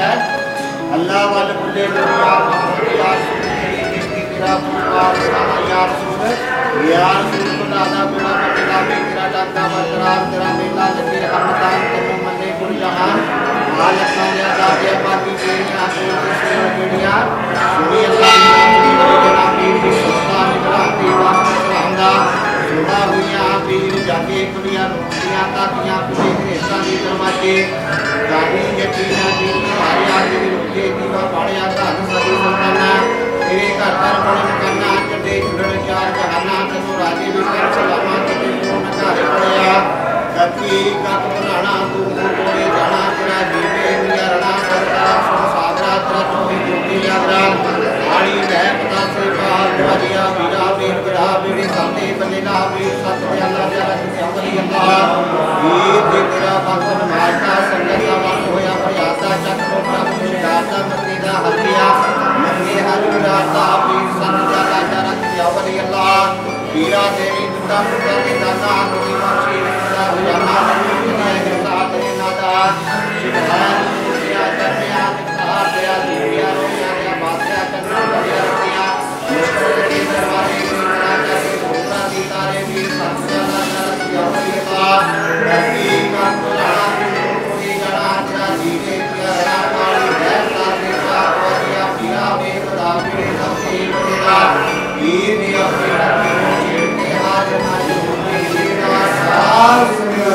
अल्लाह वाले बुल्ले यार सूर यार सूर को दादा बेड़ा बटेला में तेरा टाका बरकरार तेरा मेला लगे हमदान तेरे मन्ने गुर जहान मालिक ने दादिया बाकी बेड़ियां सूर से बेड़ियां सुनी अल्लाह के नाम की सोता निकला की बात हमदा सुना हुआ पीर जाके कुड़ियां रोटियां ताकियां पूरी देशा दी दरवाजे गाड़ी यकीना दी आया दी रोटे दी बाड़िया धन सदी संताना तेरे घर घर बड़े मकाना चढ़े जुड़न चार जहाना तनु राजे भी कर सलामा तेरे पूर्ण घर पड़िया गति गत बनाना तू कोड़े जाना तेरा जीवे मिया रणा सरकार सो सागरा तेरा चोरी जोगी यात्रा आड़ी रह पता से बाहर दवाजिया वीरा वीर गिरा वीरे साथे बनेला वीर सत दयाला दयाला अमरी अल्लाह वीर दे तेरा भगत माता संगत का वक्त होया प्रयासा चक रोटा मुशादा मती दा हथिया मन्ने हर विराता वीर सत दयाला दयाला अमरी अल्लाह वीरा देवी दुता पुत्र के दाता नदी वासी दा जाना दुनिया के साथ रे नादा शिवाय दुनिया करया कहा गया दुनिया रोया या बादया चंद्र दरिया रतिया मुश्किल के दरबारे की राजा के भोला दी तारे वीर सत दयाला दयाला अमरी अल्लाह धरती का पुराना कोई गणा तेरा जीवे तेरा काली है साथे का वादिया पीरा वेद दा वीर सबसे बनेला वीर ने अपने छेड़ते हाथ मारी होती वीरा सास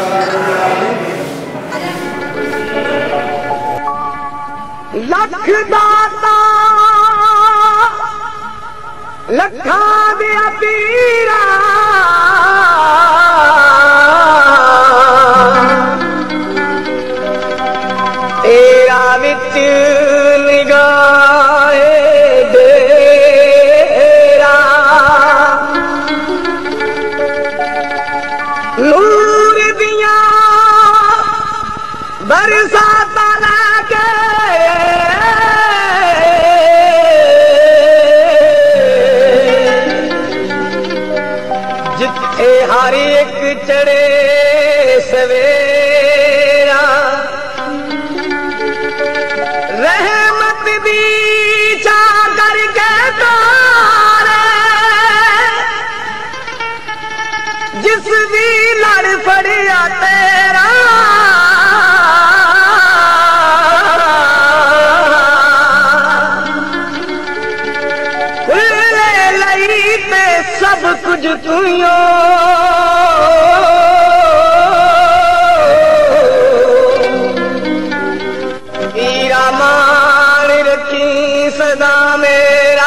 लख दाता लखा दिया पीरा तेरा विच निगाहे डेरा नूर दिया बरसाता लाके जिथे हर एक चढ़े सवेरा रहमत दी चा करके तारे जिस भी लड़ फड़िया तेरा ले लई ते सब कुछ तुयो हीरा मान रखी सदा मेरा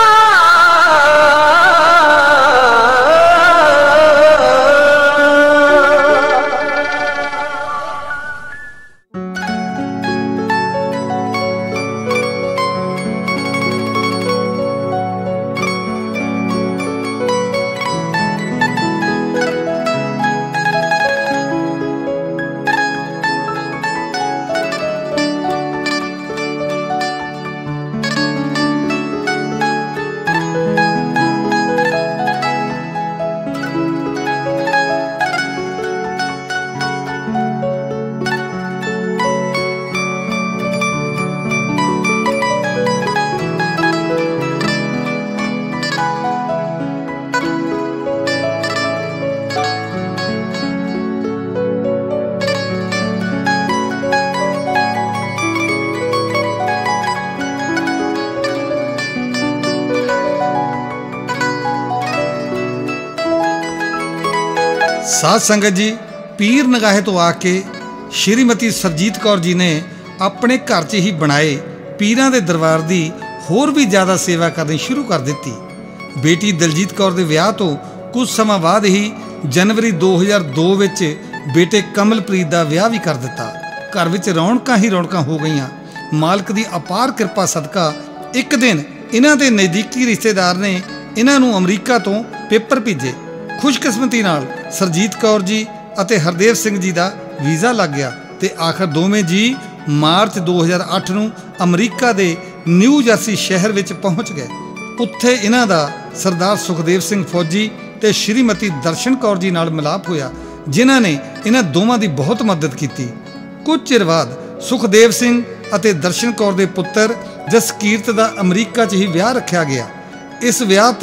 साध संगत जी, पीर नगाहे तो आके श्रीमती सरजीत कौर जी ने अपने घर 'ਚ ही बनाए पीरां दे दरबार दी होर भी ज़्यादा सेवा करनी शुरू कर दी। बेटी दलजीत कौर दे विआह तो कुछ समा बाद ही जनवरी दो हज़ार दो विच बेटे कमलप्रीत दा विआह भी कर दिता। घर विच रौनकां ही रौनकां हो गईयां। मालक दी अपार किरपा सदका एक दिन इन्हां दे नज़दीकी रिश्तेदार ने इन्हां नूं अमरीका तो पेपर भेजे। खुशकिस्मती नाल सरजीत कौर जी ਅਤੇ ਹਰਦੇਵ ਸਿੰਘ जी ਦਾ ਵੀਜ਼ਾ ਲੱਗ ਗਿਆ ਤੇ ਆਖਰ ਦੋਵੇਂ ਜੀ ਮਾਰਚ दो हज़ार आठ ਨੂੰ ਅਮਰੀਕਾ ਦੇ ਨਿਊ ਜਰਸੀ ਸ਼ਹਿਰ ਵਿੱਚ ਪਹੁੰਚ ਗਏ। ਉੱਥੇ ਇਹਨਾਂ ਦਾ ਸਰਦਾਰ ਸੁਖਦੇਵ ਸਿੰਘ ਫੌਜੀ ਤੇ ਸ਼੍ਰੀਮਤੀ ਦਰਸ਼ਨ ਕੌਰ ਜੀ ਨਾਲ ਮਿਲਾਪ ਹੋਇਆ, ਜਿਨ੍ਹਾਂ ਨੇ ਇਹਨਾਂ ਦੋਵਾਂ ਦੀ ਬਹੁਤ ਮਦਦ ਕੀਤੀ। ਕੁਝ ਚਿਰ ਬਾਅਦ ਸੁਖਦੇਵ ਸਿੰਘ ਅਤੇ ਦਰਸ਼ਨ ਕੌਰ ਦੇ ਪੁੱਤਰ ਜਸਕੀਰਤ ਦਾ ਅਮਰੀਕਾ 'ਚ ਹੀ ਵਿਆਹ ਰੱਖਿਆ ਗਿਆ। ਇਸ ਵਿਆਹ ਤੇ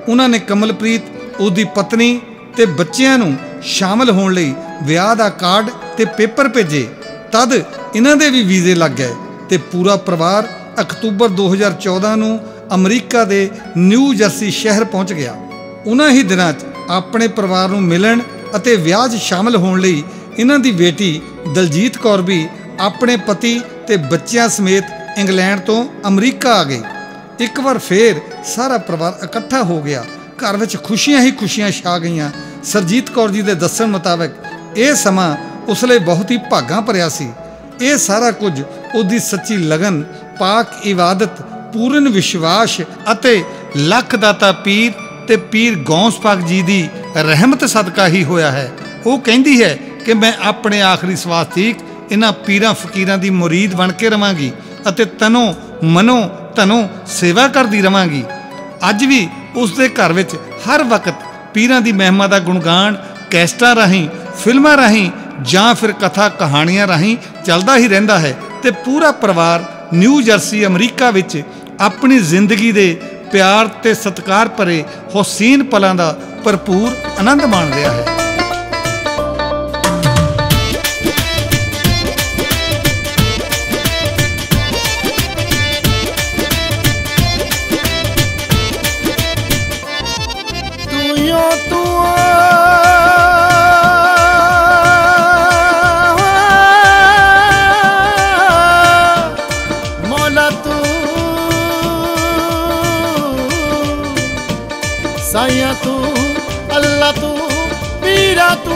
ਉਹਨਾਂ ਨੇ ਕਮਲਪ੍ਰੀਤ, ਉਹਦੀ ਪਤਨੀ ਤੇ ਬੱਚਿਆਂ ਨੂੰ ਸ਼ਾਮਲ ਹੋਣ ਲਈ ਵਿਆਹ ਦਾ ਕਾਰਡ ਤੇ ਪੇਪਰ ਭੇਜੇ। ਤਦ ਇਹਨਾਂ ਦੇ ਵੀ ਵੀਜ਼ੇ ਲੱਗ ਗਏ ਤੇ ਪੂਰਾ ਪਰਿਵਾਰ ਅਕਤੂਬਰ ਦੋ ਹਜ਼ਾਰ ਚੌਦਾਂ ਨੂੰ ਅਮਰੀਕਾ ਦੇ ਨਿਊ ਜਰਸੀ ਸ਼ਹਿਰ ਪਹੁੰਚ ਗਿਆ। ਉਹਨਾਂ ਹੀ ਦਿਨਾਂ 'ਚ ਆਪਣੇ ਪਰਿਵਾਰ ਨੂੰ ਮਿਲਣ ਅਤੇ ਵਿਆਹ 'ਚ ਸ਼ਾਮਲ ਹੋਣ ਲਈ ਇਹਨਾਂ ਦੀ ਬੇਟੀ ਦਲਜੀਤ ਕੌਰ ਵੀ ਆਪਣੇ ਪਤੀ ਤੇ ਬੱਚਿਆਂ ਸਮੇਤ ਇੰਗਲੈਂਡ ਤੋਂ ਅਮਰੀਕਾ ਆ ਗਈ। ਇੱਕ ਵਾਰ ਫੇਰ ਸਾਰਾ ਪਰਿਵਾਰ ਇਕੱਠਾ ਹੋ ਗਿਆ। ਘਰ ਵਿੱਚ ਖੁਸ਼ੀਆਂ ਹੀ ਖੁਸ਼ੀਆਂ ਛਾ ਗਈਆਂ। ਸਰਜੀਤ ਕੌਰ ਜੀ ਦੇ ਦੱਸਣ ਮੁਤਾਬਕ ਇਹ ਸਮਾਂ ਉਸ ਲਈ ਬਹੁਤ ਹੀ ਭਾਗਾਂ ਭਰਿਆ ਸੀ। ਇਹ ਸਾਰਾ ਕੁਝ ਉਹਦੀ ਸੱਚੀ ਲਗਨ, ਪਾਕ ਇਬਾਦਤ, ਪੂਰਨ ਵਿਸ਼ਵਾਸ ਅਤੇ ਲੱਖ ਦਾਤਾ ਪੀਰ ਤੇ ਪੀਰ ਗੌਸ ਪਾਕ ਜੀ ਦੀ ਰਹਿਮਤ ਸਦਕਾ ਹੀ ਹੋਇਆ ਹੈ। ਉਹ ਕਹਿੰਦੀ ਹੈ ਕਿ ਮੈਂ ਆਪਣੇ ਆਖਰੀ ਸਵਾਸ ਤੀਕ ਇਹਨਾਂ ਪੀਰਾਂ ਫਕੀਰਾਂ ਦੀ ਮੁਰੀਦ ਬਣ ਕੇ ਰਵਾਂਗੀ ਅਤੇ ਤਨੋਂ ਮਨੋਂ ਧਨੋਂ ਸੇਵਾ ਕਰਦੀ ਰਵਾਂਗੀ। ਅੱਜ ਵੀ ਉਸ ਦੇ ਘਰ ਵਿੱਚ ਹਰ ਵਕਤ ਪੀਰਾਂ ਦੀ ਮਹਿਮਾ ਦਾ ਗੁਣਗਾਨ ਕੈਸਟਾਂ ਰਾਹੀਂ, ਫਿਲਮਾਂ ਰਾਹੀਂ ਜਾਂ ਫਿਰ ਕਥਾ ਕਹਾਣੀਆਂ ਰਾਹੀਂ ਚੱਲਦਾ ਹੀ ਰਹਿੰਦਾ ਹੈ ਤੇ ਪੂਰਾ ਪਰਿਵਾਰ ਨਿਊ ਜਰਸੀ ਅਮਰੀਕਾ ਵਿੱਚ ਆਪਣੀ ਜ਼ਿੰਦਗੀ ਦੇ ਪਿਆਰ ਤੇ ਸਤਿਕਾਰ ਭਰੇ ਹੁਸੀਨ ਪਲਾਂ ਦਾ ਭਰਪੂਰ ਆਨੰਦ ਮਾਣ ਰਿਹਾ ਹੈ। साया तू अल्लाह तू पीरा तू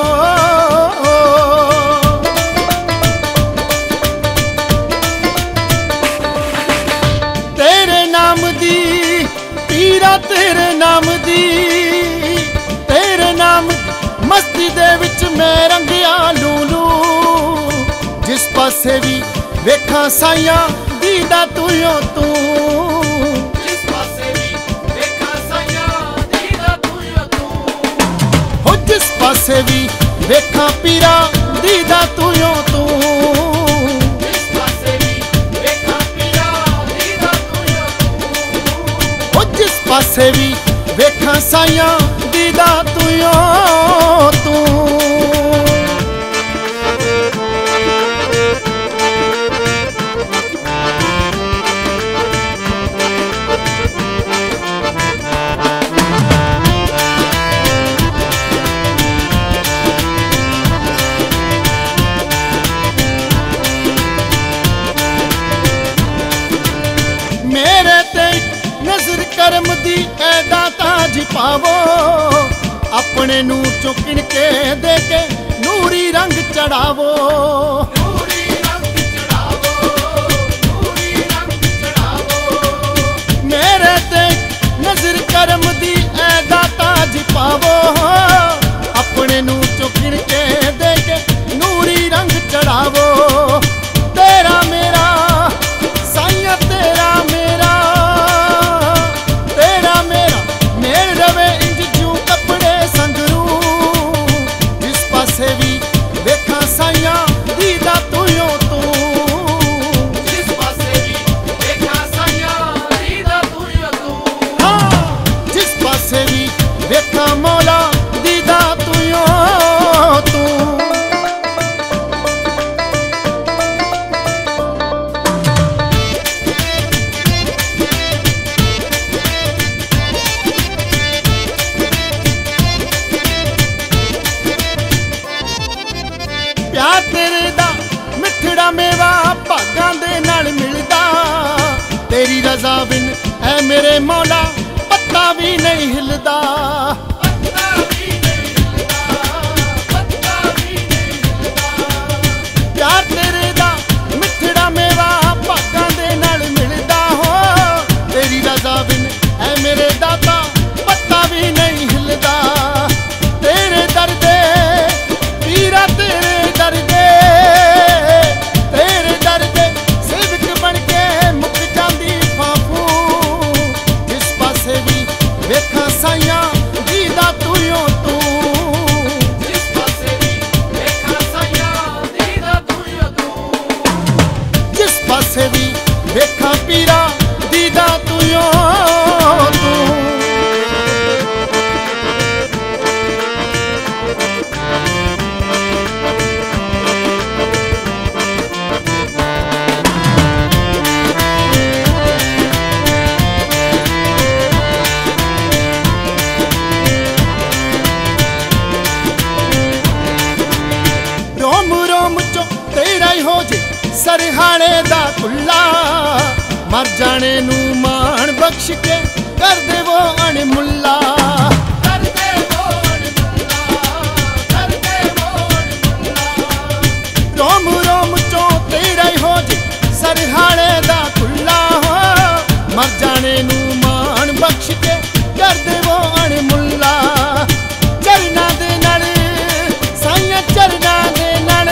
तेरे नाम दी पीरा तेरे नाम दी तेरे नाम मस्ती दे विच मैं रंगिया लूलू जिस पासे भी वेखा साया दीदा तू यो तू जिस पासे भी वेखा पीरा दीदा तू यो तू जिस पासे भी वेखा पीरा दीदा तू यो तू जिस पासे भी वेखा साया दीदा तू यो तू। करम दी ऐदा ताज पावो अपने नूर चो किन के दे के नूरी रंग चढ़ावो मेरे ते नजर करम दी ऐदा ताज पावो अपने नूर चो किन के दे के नूरी रंग चढ़ावो तेरा मेरा साइया तेरा मेरा मौला दीदा तू यो तू। प्यार तेरे दा मिठड़ा मेवा भागां दे नाल मिलदा तेरी रज़ा बिन ऐ मेरे मौला पत्ता भी नहीं हिलदा प्यार तेरे दा मिठड़ा मेवा भागां दे नाल मिलदा हो तेरी रज़ा बिन ऐ मेरे दाता पत्ता भी नहीं हिलदा तेरे दर्दे पीरा तेरे दर्दे तेरे दर्दे सेवक बन के मुक जांदी फाफू मर जाने नू मान बख्श के कर दे वो अणमुल्ला। रोम रोम चो तेरा हो जी सरहाड़े दा खुला हो, मर जाने नू मान बख्श के कर दे वो अणमुल्ला। चरना दे नाल साइया चरना दे नाल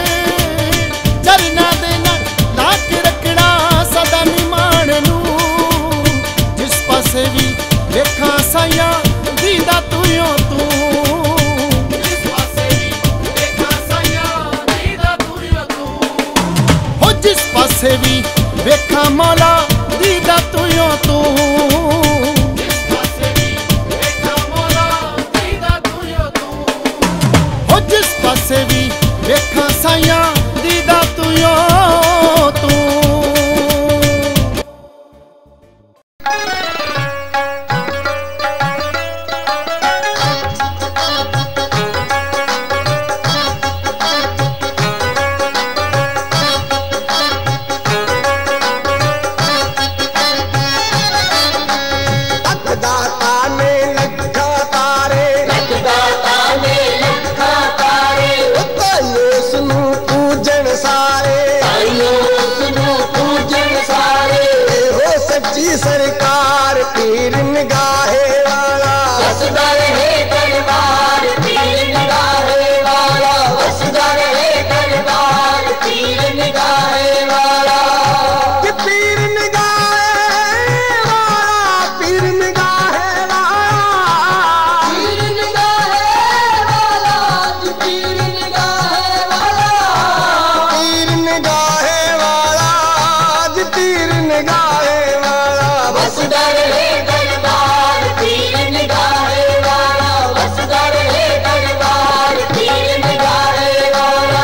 चरना दे नाल लाक रखना सदा निमान नू, जिस पासे भी देखा साइया दीदा तू यो तू, जिस पासे भी देखा साइया दीदा तू यो तू, हो जिस पासे भी देखा मौला दीदा तू यो तू, जिस पासे भी देखा मौला दीदा तू यो तू, हो जिस पासे भी देखा साइया दीदा तू यो तू। सरकार पीर निगाहे वाला वसदा रहे दरबार, पीर निगाहे वाला वसदा रहे दरबार, पीर निगाहे वाला, कि पीर निगाहे वाला, पीर निगाहे वाला, पीर निगाहे वाला, कि पीर निगाहे वाला, पीर निगाहे वाला, कि पीर निगाहे वाला, वसदा रहे दरबार, पीर निगाहे वाला, वसदा रहे दरबार, पीर निगाहे वाला।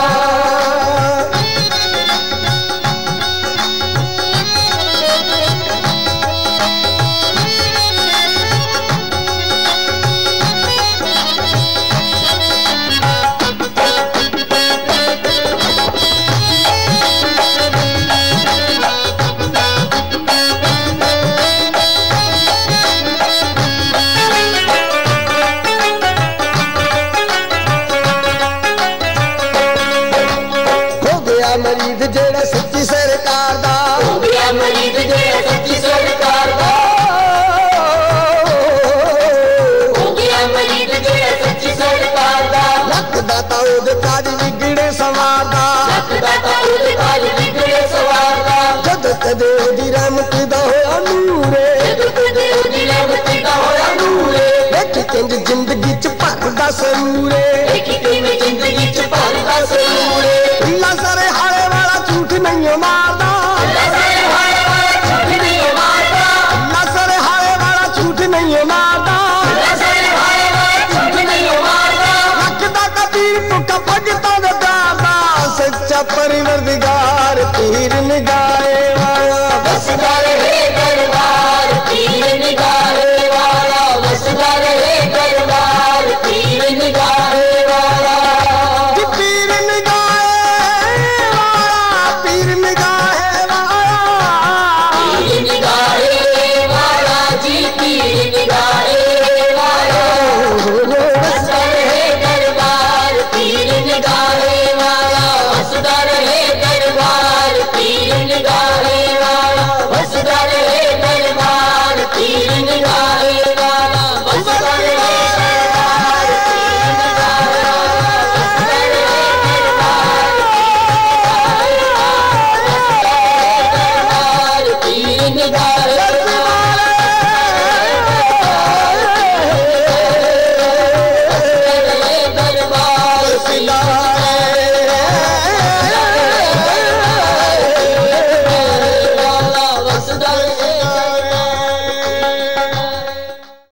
मरीद जेड़ा सच्ची सरकार दा, हो गया मरीद जेड़ा सच्ची सरकार दा, हो गया मरीद जेड़ा सच्ची सरकार दा, लख दाता ओदे काज विगड़े सवार दा, लख दाता ओदे काज विगड़े सवार दा, जद कदे ओदी रहमत दा होया नूरे, जद कदे ओदी रहमत दा होया नूरे, देख किंज जिंदगी च भरदा सरूरे, देख किंज जिंदगी च भरदा सरूरे, अल्लाह सारे हाले वाला झूठ नहीं मारदा, अल्लाह सारे हाले वाला झूठ नहीं मारदा, अल्लाह सारे हाले वाला झूठ नहीं मारदा, अल्लाह सारे हाले वाला झूठ नहीं मारदा, रखदा कबीर तुका भगता दा दादा, सच्चा परवरदिगार पीर निगाहे वाला वसदा